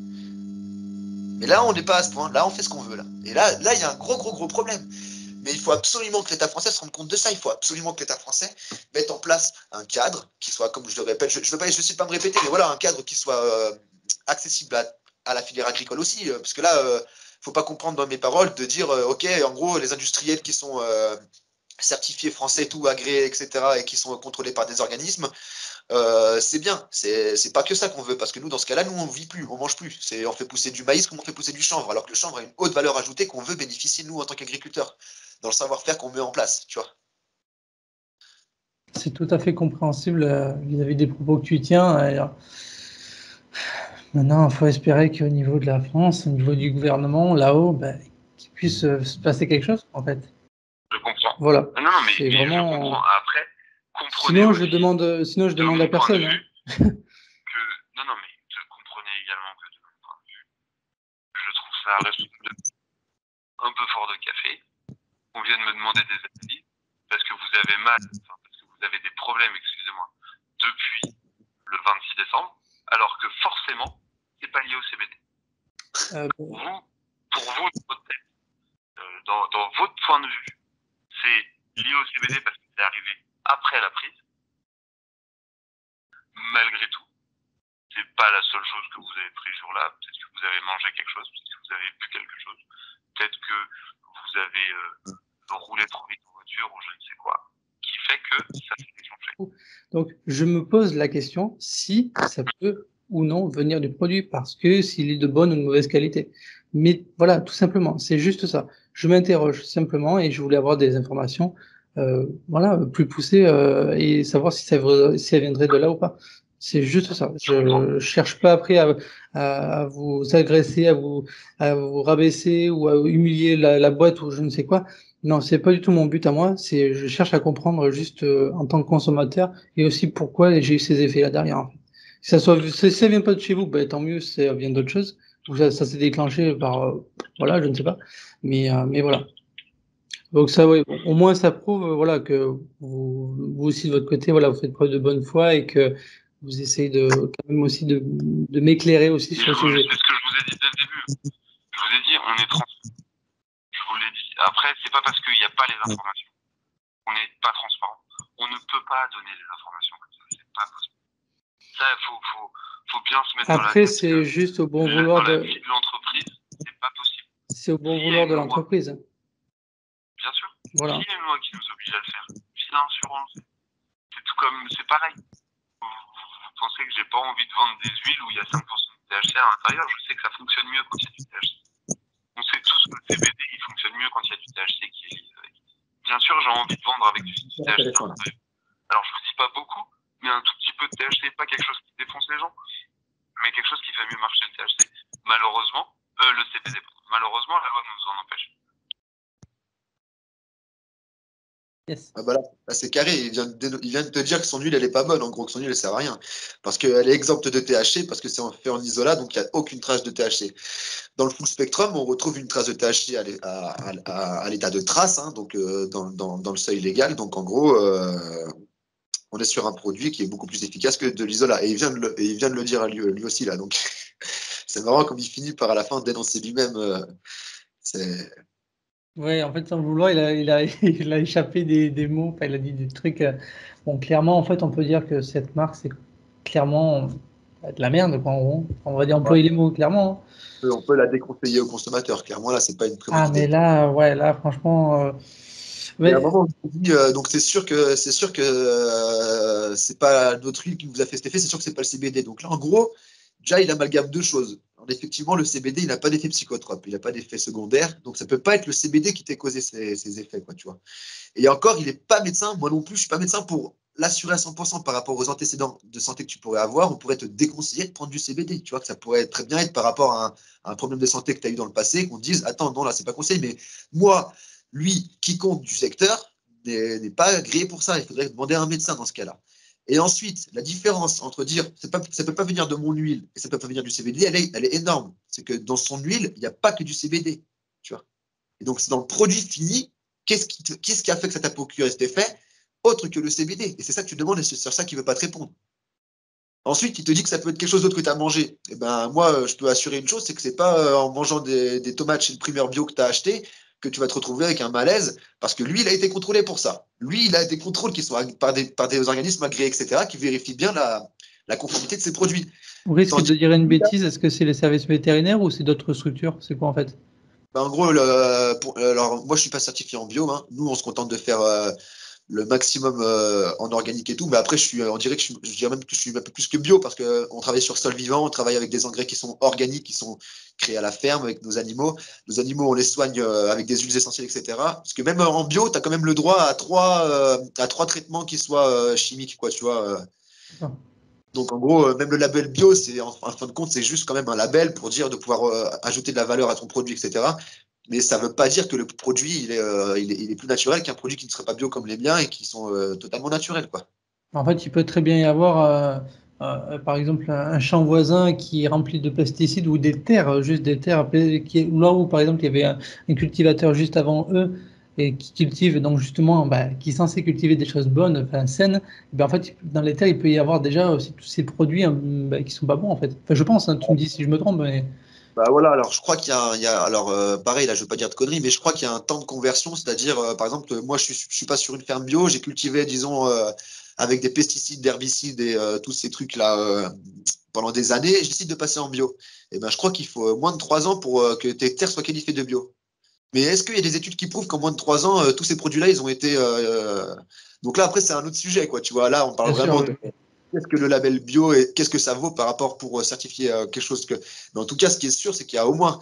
Mais là, on n'est pas à ce point. Là, on fait ce qu'on veut là. Et là, là, il y a un gros, gros, gros problème. Mais il faut absolument que l'État français se rende compte de ça. Il faut absolument que l'État français mette en place un cadre qui soit, comme je le répète, je ne veux pas, je sais pas me répéter, mais voilà, un cadre qui soit euh, accessible à, à la filière agricole aussi. Euh, parce que là, il euh, ne faut pas comprendre dans mes paroles de dire, euh, ok, en gros, les industriels qui sont euh, certifiés français, tout agréés, et cetera, et qui sont contrôlés par des organismes, euh, c'est bien. C'est, c'est pas que ça qu'on veut, parce que nous, dans ce cas-là, nous, on vit plus, on mange plus. C'est, on fait pousser du maïs comme on fait pousser du chanvre, alors que le chanvre a une haute valeur ajoutée qu'on veut bénéficier, nous, en tant qu'agriculteurs, dans le savoir-faire qu'on met en place, tu vois. C'est tout à fait compréhensible euh, vis-à-vis des propos que tu tiens. Et, euh, maintenant, il faut espérer qu'au niveau de la France, au niveau du gouvernement, là-haut, ben, qu'il puisse euh, se passer quelque chose, en fait. Je comprends. Voilà. Non, non, mais, C'est mais vraiment... je comprends. Après, comprenez Sinon, aussi, je demande, sinon, je de demande à mon point de personne. vue, Hein. que... Non, non, mais te comprenez également que de mon point de vue, je trouve ça reste un peu fort de café. On vient de me demander des analyses parce que vous avez mal, enfin, parce que vous avez des problèmes, excusez-moi, depuis le vingt-six décembre, alors que forcément, c'est pas lié au C B D. Euh, Pour vous, pour vous, dans votre tête, euh, dans, dans votre point de vue, c'est lié au C B D parce que c'est arrivé après la prise. Malgré tout, c'est pas la seule chose que vous avez pris ce jour-là. Peut-être que vous avez mangé quelque chose, peut-être que vous avez bu quelque chose, peut-être que vous avez euh, roulé trop vite en voiture ou je ne sais quoi, qui fait que ça s'est déclenché. Donc, je me pose la question si ça peut ou non venir du produit, parce que s'il est de bonne ou de mauvaise qualité. Mais voilà, tout simplement, c'est juste ça. je m'interroge simplement et je voulais avoir des informations euh, voilà, plus poussées euh, et savoir si ça, si ça viendrait de là ou pas. C'est juste ça. Je ne cherche pas après à, à, à vous agresser, à vous, à vous rabaisser ou à humilier la, la boîte ou je ne sais quoi. Non, c'est pas du tout mon but à moi. C'est, je cherche à comprendre juste euh, en tant que consommateur et aussi pourquoi j'ai eu ces effets-là derrière. En fait. Si ça soit, si ça vient pas de chez vous, ben, tant mieux, ça vient d'autre chose. Ou ça, ça s'est déclenché par, euh, voilà, je ne sais pas. Mais, euh, mais voilà. Donc ça, oui, au moins ça prouve, euh, voilà, que vous, vous aussi de votre côté, voilà, vous faites preuve de bonne foi et que vous essayez de, quand même aussi de, de m'éclairer aussi Mais sur le je vous- sujet. C'est ce que je vous ai dit dès le début. Je vous ai dit, on est transparent. Je vous l'ai dit. Après, c'est pas parce qu'il n'y a pas les informations qu'on n'est pas transparent. On ne peut pas donner les informations comme ça. C'est pas possible. Ça, il faut, faut, faut bien se mettre dans la Après, tête c'est que juste au bon la- vouloir dans la de, vie de l'entreprise, c'est pas possible. c'est au bon S'il y a vouloir une de loi, l'entreprise. bien sûr, Voilà. s'il y a une loi qui nous oblige à le faire, s'il y a l'assurance, c'est tout comme, c'est pareil. Vous, vous pensez que j'ai pas envie de vendre des huiles où il y a cinq pour cent de T H C à l'intérieur, je sais que ça fonctionne mieux quand il y a du T H C. On sait tous que le C B D, il fonctionne mieux quand il y a du T H C qui est lié avec. Bien sûr, j'ai envie de vendre avec du T H C à l'intérieur. Alors, je vous dis pas beaucoup, mais un tout petit peu de T H C, pas quelque chose qui défonce les gens, mais quelque chose qui fait mieux marcher le T H C. Malheureusement, euh, le C B D, malheureusement, la loi nous en empêche. Yes. Ah bah là, là, c'est carré, il vient, de, il vient de te dire que son huile elle est pas bonne, en gros que son huile elle sert à rien. Parce qu'elle est exempte de T H C, parce que c'est fait en isolat, donc il n'y a aucune trace de T H C. Dans le full spectrum, on retrouve une trace de T H C à, à, à, à l'état de trace, hein, donc euh, dans, dans, dans le seuil légal. Donc en gros, euh, on est sur un produit qui est beaucoup plus efficace que de l'isolat. Et il vient de le, et il vient de le dire à lui, lui aussi là. Donc c'est marrant comme il finit par à la fin dénoncer lui-même. Euh, c'est Ouais, en fait, sans le vouloir, il a, il a, il a échappé des, des mots, enfin, il a dit des trucs. euh, Bon, clairement, en fait, on peut dire que cette marque, c'est clairement euh, de la merde, quoi, en gros. On va dire employer les mots, clairement. Hein. on peut la déconseiller aux consommateurs. Clairement, là, c'est pas une très bonne Ah, mais idée. là, ouais, là, franchement. euh, Et à un mais- moment, on se dit, euh, donc c'est sûr que c'est sûr que euh, c'est pas notre huile qui nous a fait cet effet, c'est sûr que c'est pas le C B D. Donc là, en gros, déjà, il amalgame deux choses. Alors, effectivement, le C B D, il n'a pas d'effet psychotrope, il n'a pas d'effet secondaire, donc ça peut pas être le C B D qui t'ait causé ces, ces effets, quoi, tu vois. Et encore, il n'est pas médecin, moi non plus, je suis pas médecin pour l'assurer à cent pour cent par rapport aux antécédents de santé que tu pourrais avoir. On pourrait te déconseiller de prendre du C B D, tu vois, que ça pourrait très bien être par rapport à un, à un problème de santé que tu as eu dans le passé, qu'on te dise, attends, non, là, c'est pas conseil, mais moi, lui, quiconque du secteur, n'est pas agréé pour ça. Il faudrait demander à un médecin dans ce cas-là. Et ensuite, la différence entre dire pas, ça ne peut pas venir de mon huile et ça ne peut pas venir du C B D, elle est, elle est énorme. C'est que dans son huile, il n'y a pas que du C B D. Tu vois. Et donc, c'est dans le produit fini, qu'est-ce qui, qu'est-ce qui a fait que ça t'a procuré cet effet autre que le C B D? Et c'est ça que tu demandes et c'est sur ça qu'il ne veut pas te répondre. Ensuite, il te dit que ça peut être quelque chose d'autre que tu as mangé. Et ben, moi, je peux assurer une chose, c'est que c'est pas en mangeant des, des tomates chez le primeur bio que tu as acheté que tu vas te retrouver avec un malaise, parce que lui, il a été contrôlé pour ça. Lui, il a des contrôles qui sont par des, par des organismes agréés, et cetera, qui vérifient bien la, la conformité de ses produits. Au risque Tandis de dire une que, bêtise, est-ce que c'est les services vétérinaires ou c'est d'autres structures? C'est quoi en fait? ben, en gros, le, pour, alors, moi, je suis pas certifié en bio. Hein. Nous, on se contente de faire euh, le maximum euh, en organique et tout. Mais après, je suis, on dirait que je, suis, je dirais même que je suis un peu plus que bio parce qu'on travaille sur sol vivant, on travaille avec des engrais qui sont organiques, qui sont créés à la ferme avec nos animaux. Nos animaux, on les soigne euh, avec des huiles essentielles, et cetera. Parce que même en bio, tu as quand même le droit à trois, euh, à trois traitements qui soient euh, chimiques, quoi, tu vois. Euh. Ah. Donc en gros, euh, même le label bio, c'est en, en fin de compte, c'est juste quand même un label pour dire de pouvoir euh, ajouter de la valeur à ton produit, et cetera. Mais ça ne veut pas dire que le produit il est, euh, il est, il est plus naturel qu'un produit qui ne serait pas bio comme les miens et qui sont euh, totalement naturels, quoi. En fait, il peut très bien y avoir, euh, euh, par exemple, un, un champ voisin qui est rempli de pesticides ou des terres, euh, juste des terres, qui, là où, par exemple, il y avait un, un cultivateur juste avant eux et qui cultive, donc justement, bah, qui est censé cultiver des choses bonnes, enfin saines, ben, en fait, dans les terres, il peut y avoir déjà aussi tous ces produits hein, bah, qui sont pas bons, en fait. Enfin, je pense, hein, tu me dis si je me trompe, mais... Bah voilà, alors je crois qu'il y a, un- il y a alors euh, pareil, là je veux pas dire de conneries, mais je crois qu'il y a un temps de conversion, c'est-à-dire euh, par exemple, moi je suis, je suis pas sur une ferme bio, j'ai cultivé, disons, euh, avec des pesticides, d'herbicides et euh, tous ces trucs-là euh, pendant des années, et je décide de passer en bio. Et ben je crois qu'il faut moins de trois ans pour euh, que tes terres soient qualifiées de bio. Mais est-ce qu'il y a des études qui prouvent qu'en moins de trois ans, euh, tous ces produits-là, ils ont été. Euh, Donc là, après, c'est un autre sujet, quoi. Tu vois, là, on parle Bien sûr, vraiment oui. de qu'est-ce que le label bio et qu'est-ce que ça vaut par rapport pour euh, certifier euh, quelque chose que. Mais en tout cas, ce qui est sûr, c'est qu'il y a au moins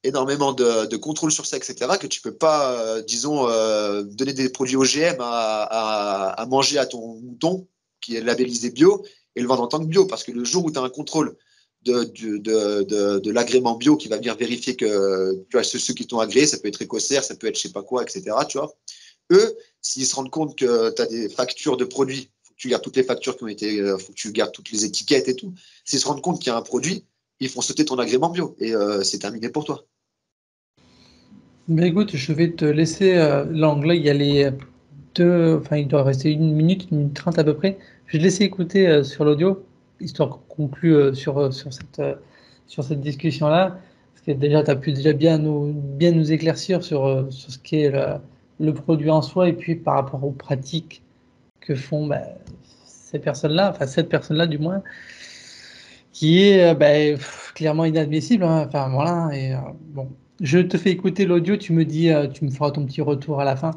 énormément de, de contrôle sur ça, et cetera, que tu peux pas, euh, disons, euh, donner des produits O G M à, à, à manger à ton mouton qui est labellisé bio et le vendre en tant que bio. Parce que le jour où tu as un contrôle de, de, de, de, de l'agrément bio qui va venir vérifier que tu vois, ceux, ceux qui t'ont agréé, ça peut être écossaire, ça peut être je sais pas quoi, et cetera. Tu vois. Eux, s'ils se rendent compte que tu as des factures de produits, faut que tu gardes toutes les factures qui ont été, euh, faut que tu gardes toutes les étiquettes et tout. S'ils se rendent compte qu'il y a un produit, ils font sauter ton agrément bio et euh, c'est terminé pour toi. Mais écoute, je vais te laisser euh, l'anglais. Il y a les deux, enfin, il doit rester une minute, une minute trente à peu près. Je vais te laisser écouter euh, sur l'audio, histoire qu'on conclue euh, sur, euh, sur cette, euh, sur cette discussion-là. Parce que déjà, tu as pu déjà bien nous, bien nous éclaircir sur, euh, sur ce qu'est le, le produit en soi et puis par rapport aux pratiques que font bah, ces personnes-là, enfin cette personne-là du moins, qui est euh, bah, pff, clairement inadmissible, hein. Enfin voilà, et euh, bon. Je te fais écouter l'audio, tu me dis, euh, tu me feras ton petit retour à la fin.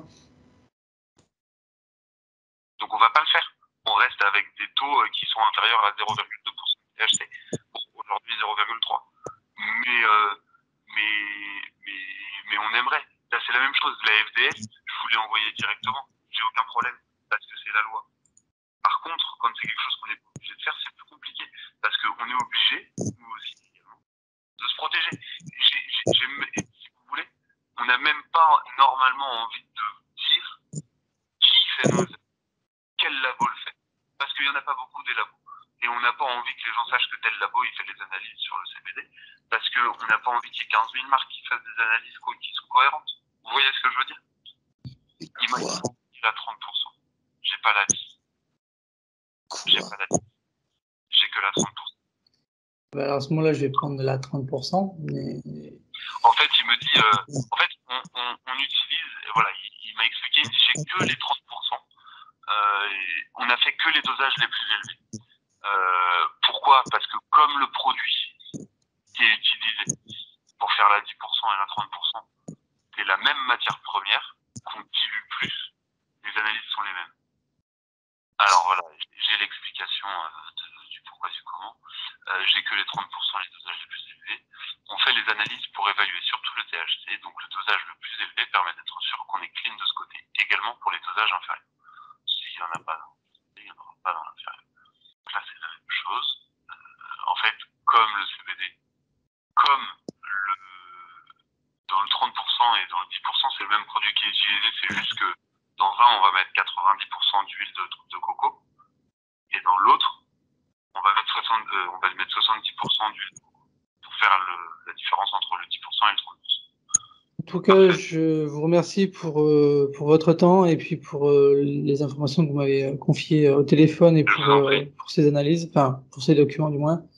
Donc on va pas le faire. On reste avec des taux euh, qui sont inférieurs à zéro virgule deux pour cent de T H C. Bon, aujourd'hui zéro virgule trois. Mais, euh, mais, mais, mais on aimerait. Là, c'est la même chose. La F D S, je vous l'ai envoyé directement. J'ai aucun problème parce que c'est la loi. Par contre, quand c'est quelque chose qu'on n'est pas obligé de faire, c'est plus compliqué parce qu'on est obligé, nous aussi également, de se protéger. J'ai, j'ai, j'ai, si vous voulez, on n'a même pas normalement envie de dire qui fait nos quel labo le fait. Parce qu'il n'y en a pas beaucoup des labos. Et on n'a pas envie que les gens sachent que tel labo il fait les analyses sur le C B D. Parce qu'on n'a pas envie qu'il y ait quinze mille marques qui fassent des analyses qui sont cohérentes. Vous voyez ce que je veux dire? Il m'a dit à trente pour cent. J'ai pas la liste. J'ai pas la liste. J'ai que la trente pour cent. Bah, alors à ce moment-là, je vais prendre la trente pour cent. Mais... En fait, il me dit, euh, en fait, on, on, on utilise, et voilà, il, il m'a expliqué, il dit j'ai que les trente pour cent. Euh, on n'a fait que les dosages les plus élevés. Euh, pourquoi? Parce que comme le produit qui est utilisé pour faire la dix pour cent et la trente pour cent, c'est la même matière première qu'on dilue plus, les analyses sont les mêmes. Alors voilà, j'ai l'explication euh, de, du pourquoi du comment. Euh, j'ai que les trente pour cent les dosages les plus élevés. On fait les analyses pour évaluer surtout le T H C, donc le dosage le plus élevé permet d'être sûr qu'on est clean de ce côté. Également pour les dosages inférieurs. S'il n'y en a pas dans il n'y en aura pas dans l'inférieur. Là, c'est la même chose. Euh, en fait, comme le C B D, comme le, dans le trente pour cent et dans le dix pour cent, c'est le même produit qui est utilisé, c'est juste que dans un, on va mettre quatre-vingt-dix pour cent d'huile de, de coco, et dans l'autre, on va mettre, soixante, euh, on va mettre soixante-dix pour cent d'huile de coco, pour faire le, la différence entre le dix pour cent et le trente pour cent. En tout cas, je vous remercie pour, euh, pour votre temps et puis pour euh, les informations que vous m'avez confiées au téléphone et pour, euh, pour ces analyses, enfin pour ces documents du moins.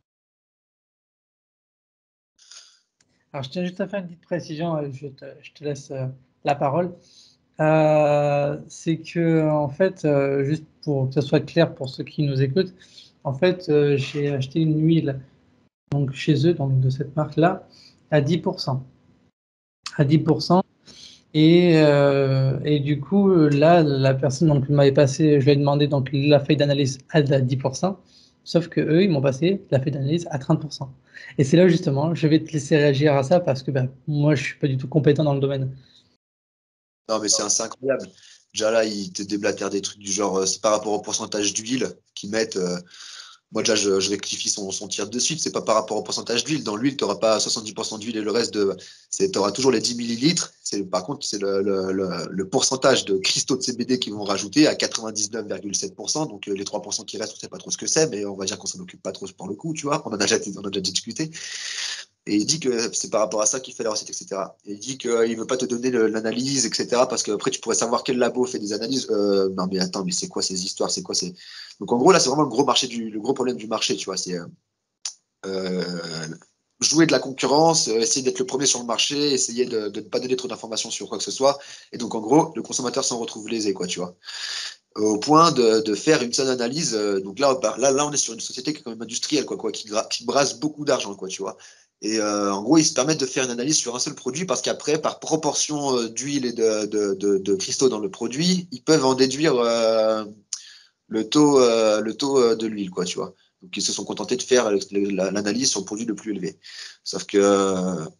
Alors, je tiens juste à faire une petite précision, je te, je te laisse euh, la parole. Euh, c'est que, en fait, euh, juste pour que ce soit clair pour ceux qui nous écoutent, en fait, euh, j'ai acheté une huile donc, chez eux, donc de cette marque-là, à dix pour cent. À dix pour cent. Et, euh, et du coup, là, la personne donc, m'avait passé, je lui ai demandé donc, la feuille d'analyse à dix pour cent, sauf que eux, ils m'ont passé la feuille d'analyse à trente pour cent. Et c'est là, justement, je vais te laisser réagir à ça parce que ben, moi, je ne suis pas du tout compétent dans le domaine. Non, mais c'est c'est incroyable. Déjà là, ils te déblatèrent des trucs du genre, euh, c'est par rapport au pourcentage d'huile qu'ils mettent. euh, Moi, déjà, je, je rectifie son, son tir de suite. C'est pas par rapport au pourcentage d'huile. Dans l'huile, tu n'auras pas soixante-dix pour cent d'huile et le reste de. Tu auras toujours les dix millilitres. Par contre, c'est le, le, le, le pourcentage de cristaux de C B D qu'ils vont rajouter à quatre-vingt-dix-neuf virgule sept pour cent. Donc, euh, les trois pour cent qui restent, on ne sait pas trop ce que c'est, mais on va dire qu'on s'en occupe pas trop pour le coup, tu vois. On en a déjà, on en a déjà discuté. Et il dit que c'est par rapport à ça qu'il fait la recette, et cetera. Et il dit qu'il ne veut pas te donner l'analyse, et cetera. Parce qu'après, tu pourrais savoir quel labo fait des analyses. Euh, non, mais attends, mais c'est quoi ces histoires? C'est quoi ces... Donc, en gros, là, c'est vraiment le gros, marché du, le gros problème du marché, tu vois. C'est euh, jouer de la concurrence, euh, essayer d'être le premier sur le marché, essayer de, de ne pas donner trop d'informations sur quoi que ce soit. Et donc, en gros, le consommateur s'en retrouve lésé, quoi, tu vois. Au point de, de faire une seule analyse. Euh, donc là, là, là, on est sur une société qui est quand même industrielle, quoi, quoi, qui, qui brasse beaucoup d'argent, quoi, tu vois. Et euh, en gros, ils se permettent de faire une analyse sur un seul produit parce qu'après, par proportion euh, d'huile et de, de, de, de cristaux dans le produit, ils peuvent en déduire euh, le taux, euh, le taux euh, de l'huile, quoi, tu vois. Donc, ils se sont contentés de faire l'analyse sur le produit le plus élevé. Sauf que euh,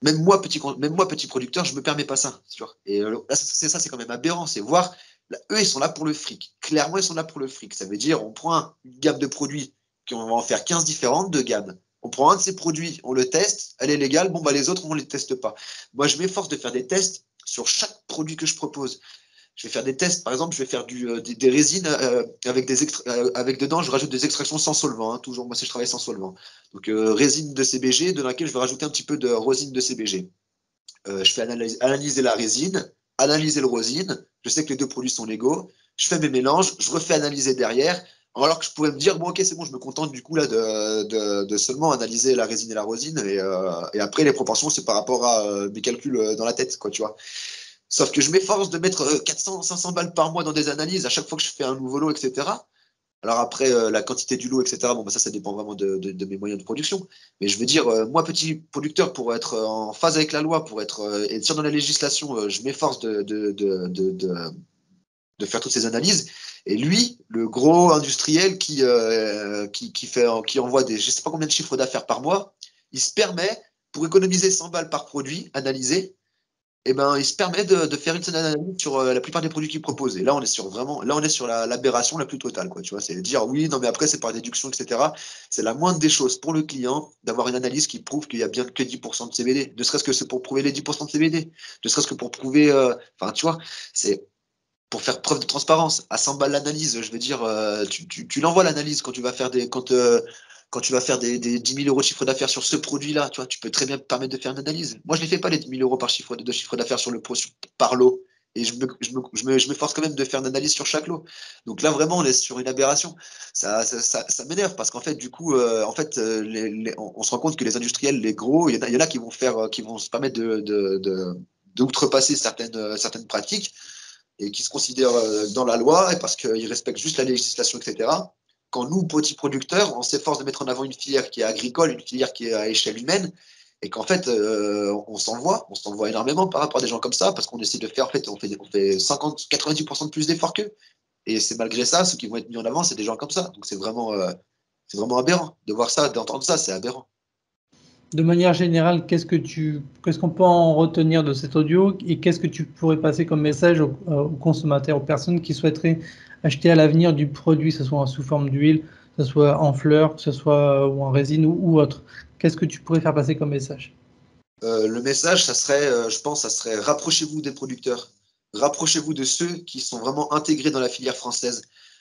même moi, petit, même moi, petit producteur, je ne me permets pas ça. Tu vois. Et là, c'est ça, c'est quand même aberrant. C'est voir, là, eux, ils sont là pour le fric. Clairement, ils sont là pour le fric. Ça veut dire, on prend une gamme de produits, on va en faire quinze différentes de gammes. On prend un de ces produits, on le teste, elle est légale, bon, bah, les autres, on ne les teste pas. Moi, je m'efforce de faire des tests sur chaque produit que je propose. Je vais faire des tests, par exemple, je vais faire du, euh, des, des résines euh, avec, des euh, avec dedans, je rajoute des extractions sans solvant, hein, toujours, moi, si je travaille sans solvant. Donc, euh, résine de C B G, dans laquelle je vais rajouter un petit peu de rosine de C B G. Euh, je fais analyse, analyser la résine, analyser le rosine, je sais que les deux produits sont légaux, je fais mes mélanges, je refais analyser derrière, alors que je pourrais me dire, bon, ok, c'est bon, je me contente du coup là de, de, de seulement analyser la résine et la rosine, et, euh, et après, les proportions, c'est par rapport à euh, mes calculs euh, dans la tête, quoi, tu vois. Sauf que je m'efforce de mettre quatre cents, cinq cents balles par mois dans des analyses à chaque fois que je fais un nouveau lot, et cetera. Alors après, euh, la quantité du lot, et cetera, bon, bah ça, ça dépend vraiment de, de, de mes moyens de production. Mais je veux dire, euh, moi, petit producteur, pour être en phase avec la loi, pour être, euh, être sûr dans la législation, euh, je m'efforce de, de, de, de, de, de faire toutes ces analyses. Et lui, le gros industriel qui, euh, qui, qui, fait, qui envoie des, je ne sais pas combien de chiffres d'affaires par mois, il se permet, pour économiser cent balles par produit analysé, eh ben, il se permet de, de faire une seule analyse sur euh, la plupart des produits qu'il propose. Et là, on est sur vraiment, là, on est sur la, l'aberration la plus totale, quoi. Tu vois, c'est dire oui, non, mais après, c'est par déduction, et cetera. C'est la moindre des choses pour le client d'avoir une analyse qui prouve qu'il y a bien que dix pour cent de C B D. Ne serait-ce que c'est pour prouver les dix pour cent de C B D. Ne serait-ce que pour prouver, euh, enfin, tu vois, c'est pour faire preuve de transparence. À cent balles l'analyse, je veux dire, euh, tu, tu, tu l'envoies l'analyse quand tu vas faire des, quand, euh, quand tu vas faire des, des dix mille euros de chiffre d'affaires sur ce produit-là, tu vois, tu peux très bien te permettre de faire une analyse. Moi, je ne les fais pas les dix mille euros par chiffre de, de chiffre d'affaires sur le pro, sur, par lot. Et je me, je, me, je, me, je me force quand même de faire une analyse sur chaque lot. Donc là, vraiment, on est sur une aberration. Ça, ça, ça, ça m'énerve parce qu'en fait, du coup, euh, en fait, euh, les, les, on, on se rend compte que les industriels, les gros, il y en a, il y en a qui vont faire, qui vont se permettre de, de, de, d'outrepasser certaines, certaines pratiques et qui se considèrent dans la loi et parce qu'ils respectent juste la législation, et cetera. Quand nous, petits producteurs, on s'efforce de mettre en avant une filière qui est agricole, une filière qui est à échelle humaine, et qu'en fait, euh, on s'envoie, on s'envoie énormément par rapport à des gens comme ça, parce qu'on essaie de faire, en fait, on fait, on fait cinquante, quatre-vingt-dix pour cent de plus d'efforts qu'eux. Et c'est malgré ça, ceux qui vont être mis en avant, c'est des gens comme ça. Donc c'est vraiment, euh, c'est vraiment aberrant. De voir ça, d'entendre ça, c'est aberrant. De manière générale, qu'est-ce que tu, qu'est-ce qu'on peut en retenir de cet audio et qu'est-ce que tu pourrais passer comme message aux, aux consommateurs, aux personnes qui souhaiteraient acheter à l'avenir du produit, que ce soit sous forme d'huile, que ce soit en fleurs, que ce soit ou en résine ou, ou autre. Qu'est-ce que tu pourrais faire passer comme message? Euh, le message, ça serait, euh, je pense, ça serait rapprochez-vous des producteurs. Rapprochez-vous de ceux qui sont vraiment intégrés dans la filière française.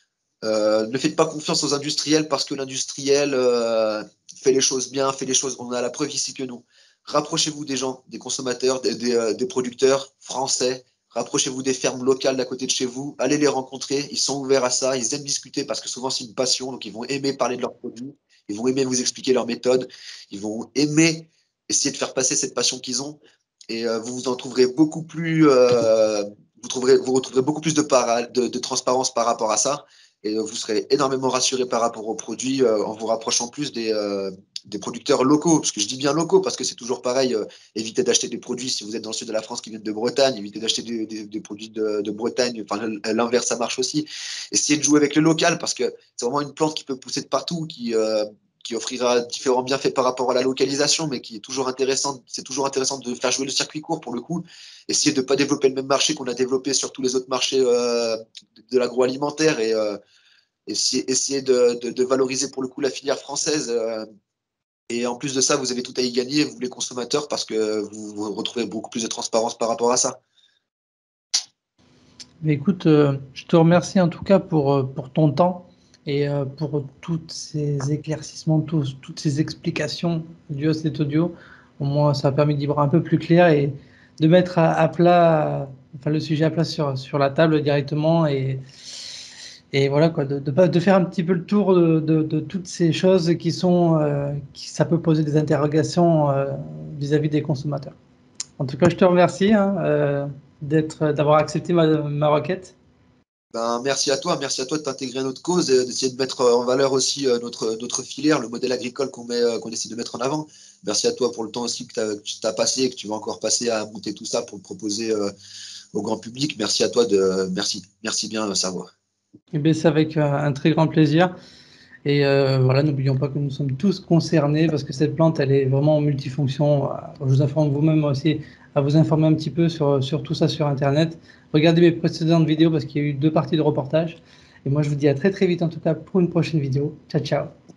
Euh, ne faites pas confiance aux industriels parce que l'industriel euh, fait les choses bien, fait les choses. On a la preuve ici que non. Rapprochez-vous des gens, des consommateurs, des, des, euh, des producteurs français. Rapprochez-vous des fermes locales d'à côté de chez vous. Allez les rencontrer. Ils sont ouverts à ça. Ils aiment discuter parce que souvent c'est une passion. Donc ils vont aimer parler de leurs produits. Ils vont aimer vous expliquer leurs méthodes. Ils vont aimer essayer de faire passer cette passion qu'ils ont. Et euh, vous vous en trouverez beaucoup plus. Euh, vous, trouverez, vous retrouverez beaucoup plus de, para, de, de transparence par rapport à ça. Et vous serez énormément rassuré par rapport aux produits euh, en vous rapprochant plus des, euh, des producteurs locaux. Parce que je dis bien locaux, parce que c'est toujours pareil. Euh, évitez d'acheter des produits, si vous êtes dans le sud de la France, qui viennent de Bretagne. Évitez d'acheter des, des, des produits de, de Bretagne. Enfin, l'inverse, ça marche aussi. Essayez de jouer avec le local, parce que c'est vraiment une plante qui peut pousser de partout, qui, euh, qui offrira différents bienfaits par rapport à la localisation, mais qui est toujours intéressant. C'est toujours intéressant de faire jouer le circuit court, pour le coup. Essayez de ne pas développer le même marché qu'on a développé sur tous les autres marchés euh, de l'agroalimentaire et euh, essayer, essayer de, de, de valoriser pour le coup la filière française. Euh, et en plus de ça, vous avez tout à y gagner, vous les consommateurs, parce que vous, vous retrouvez beaucoup plus de transparence par rapport à ça. Mais écoute, euh, je te remercie en tout cas pour, pour ton temps et euh, pour tous ces éclaircissements, tous, toutes ces explications dues à cet audio. Au moins, ça a permis d'y voir un peu plus clair et de mettre à, à plat, enfin le sujet à plat sur, sur la table directement et, et voilà quoi, de, de, de faire un petit peu le tour de, de, de toutes ces choses qui sont, euh, qui, ça peut poser des interrogations euh, vis-à-vis des consommateurs. En tout cas, je te remercie hein, euh, d'être, d'avoir accepté ma, ma requête. Ben, merci à toi, merci à toi de t'intégrer à notre cause et d'essayer de mettre en valeur aussi euh, notre, notre filière, le modèle agricole qu'on met, euh, qu'on essaie de mettre en avant. Merci à toi pour le temps aussi que tu as passé et que tu vas encore passer à monter tout ça pour le proposer euh, au grand public. Merci à toi de, merci, merci bien, Savoie. Eh bien, c'est avec un très grand plaisir. Et euh, voilà, n'oublions pas que nous sommes tous concernés parce que cette plante, elle est vraiment multifonction. Je vous informe vous-même aussi à vous informer un petit peu sur, sur tout ça sur Internet. Regardez mes précédentes vidéos parce qu'il y a eu deux parties de reportage. Et moi, je vous dis à très très vite en tout cas pour une prochaine vidéo. Ciao, ciao.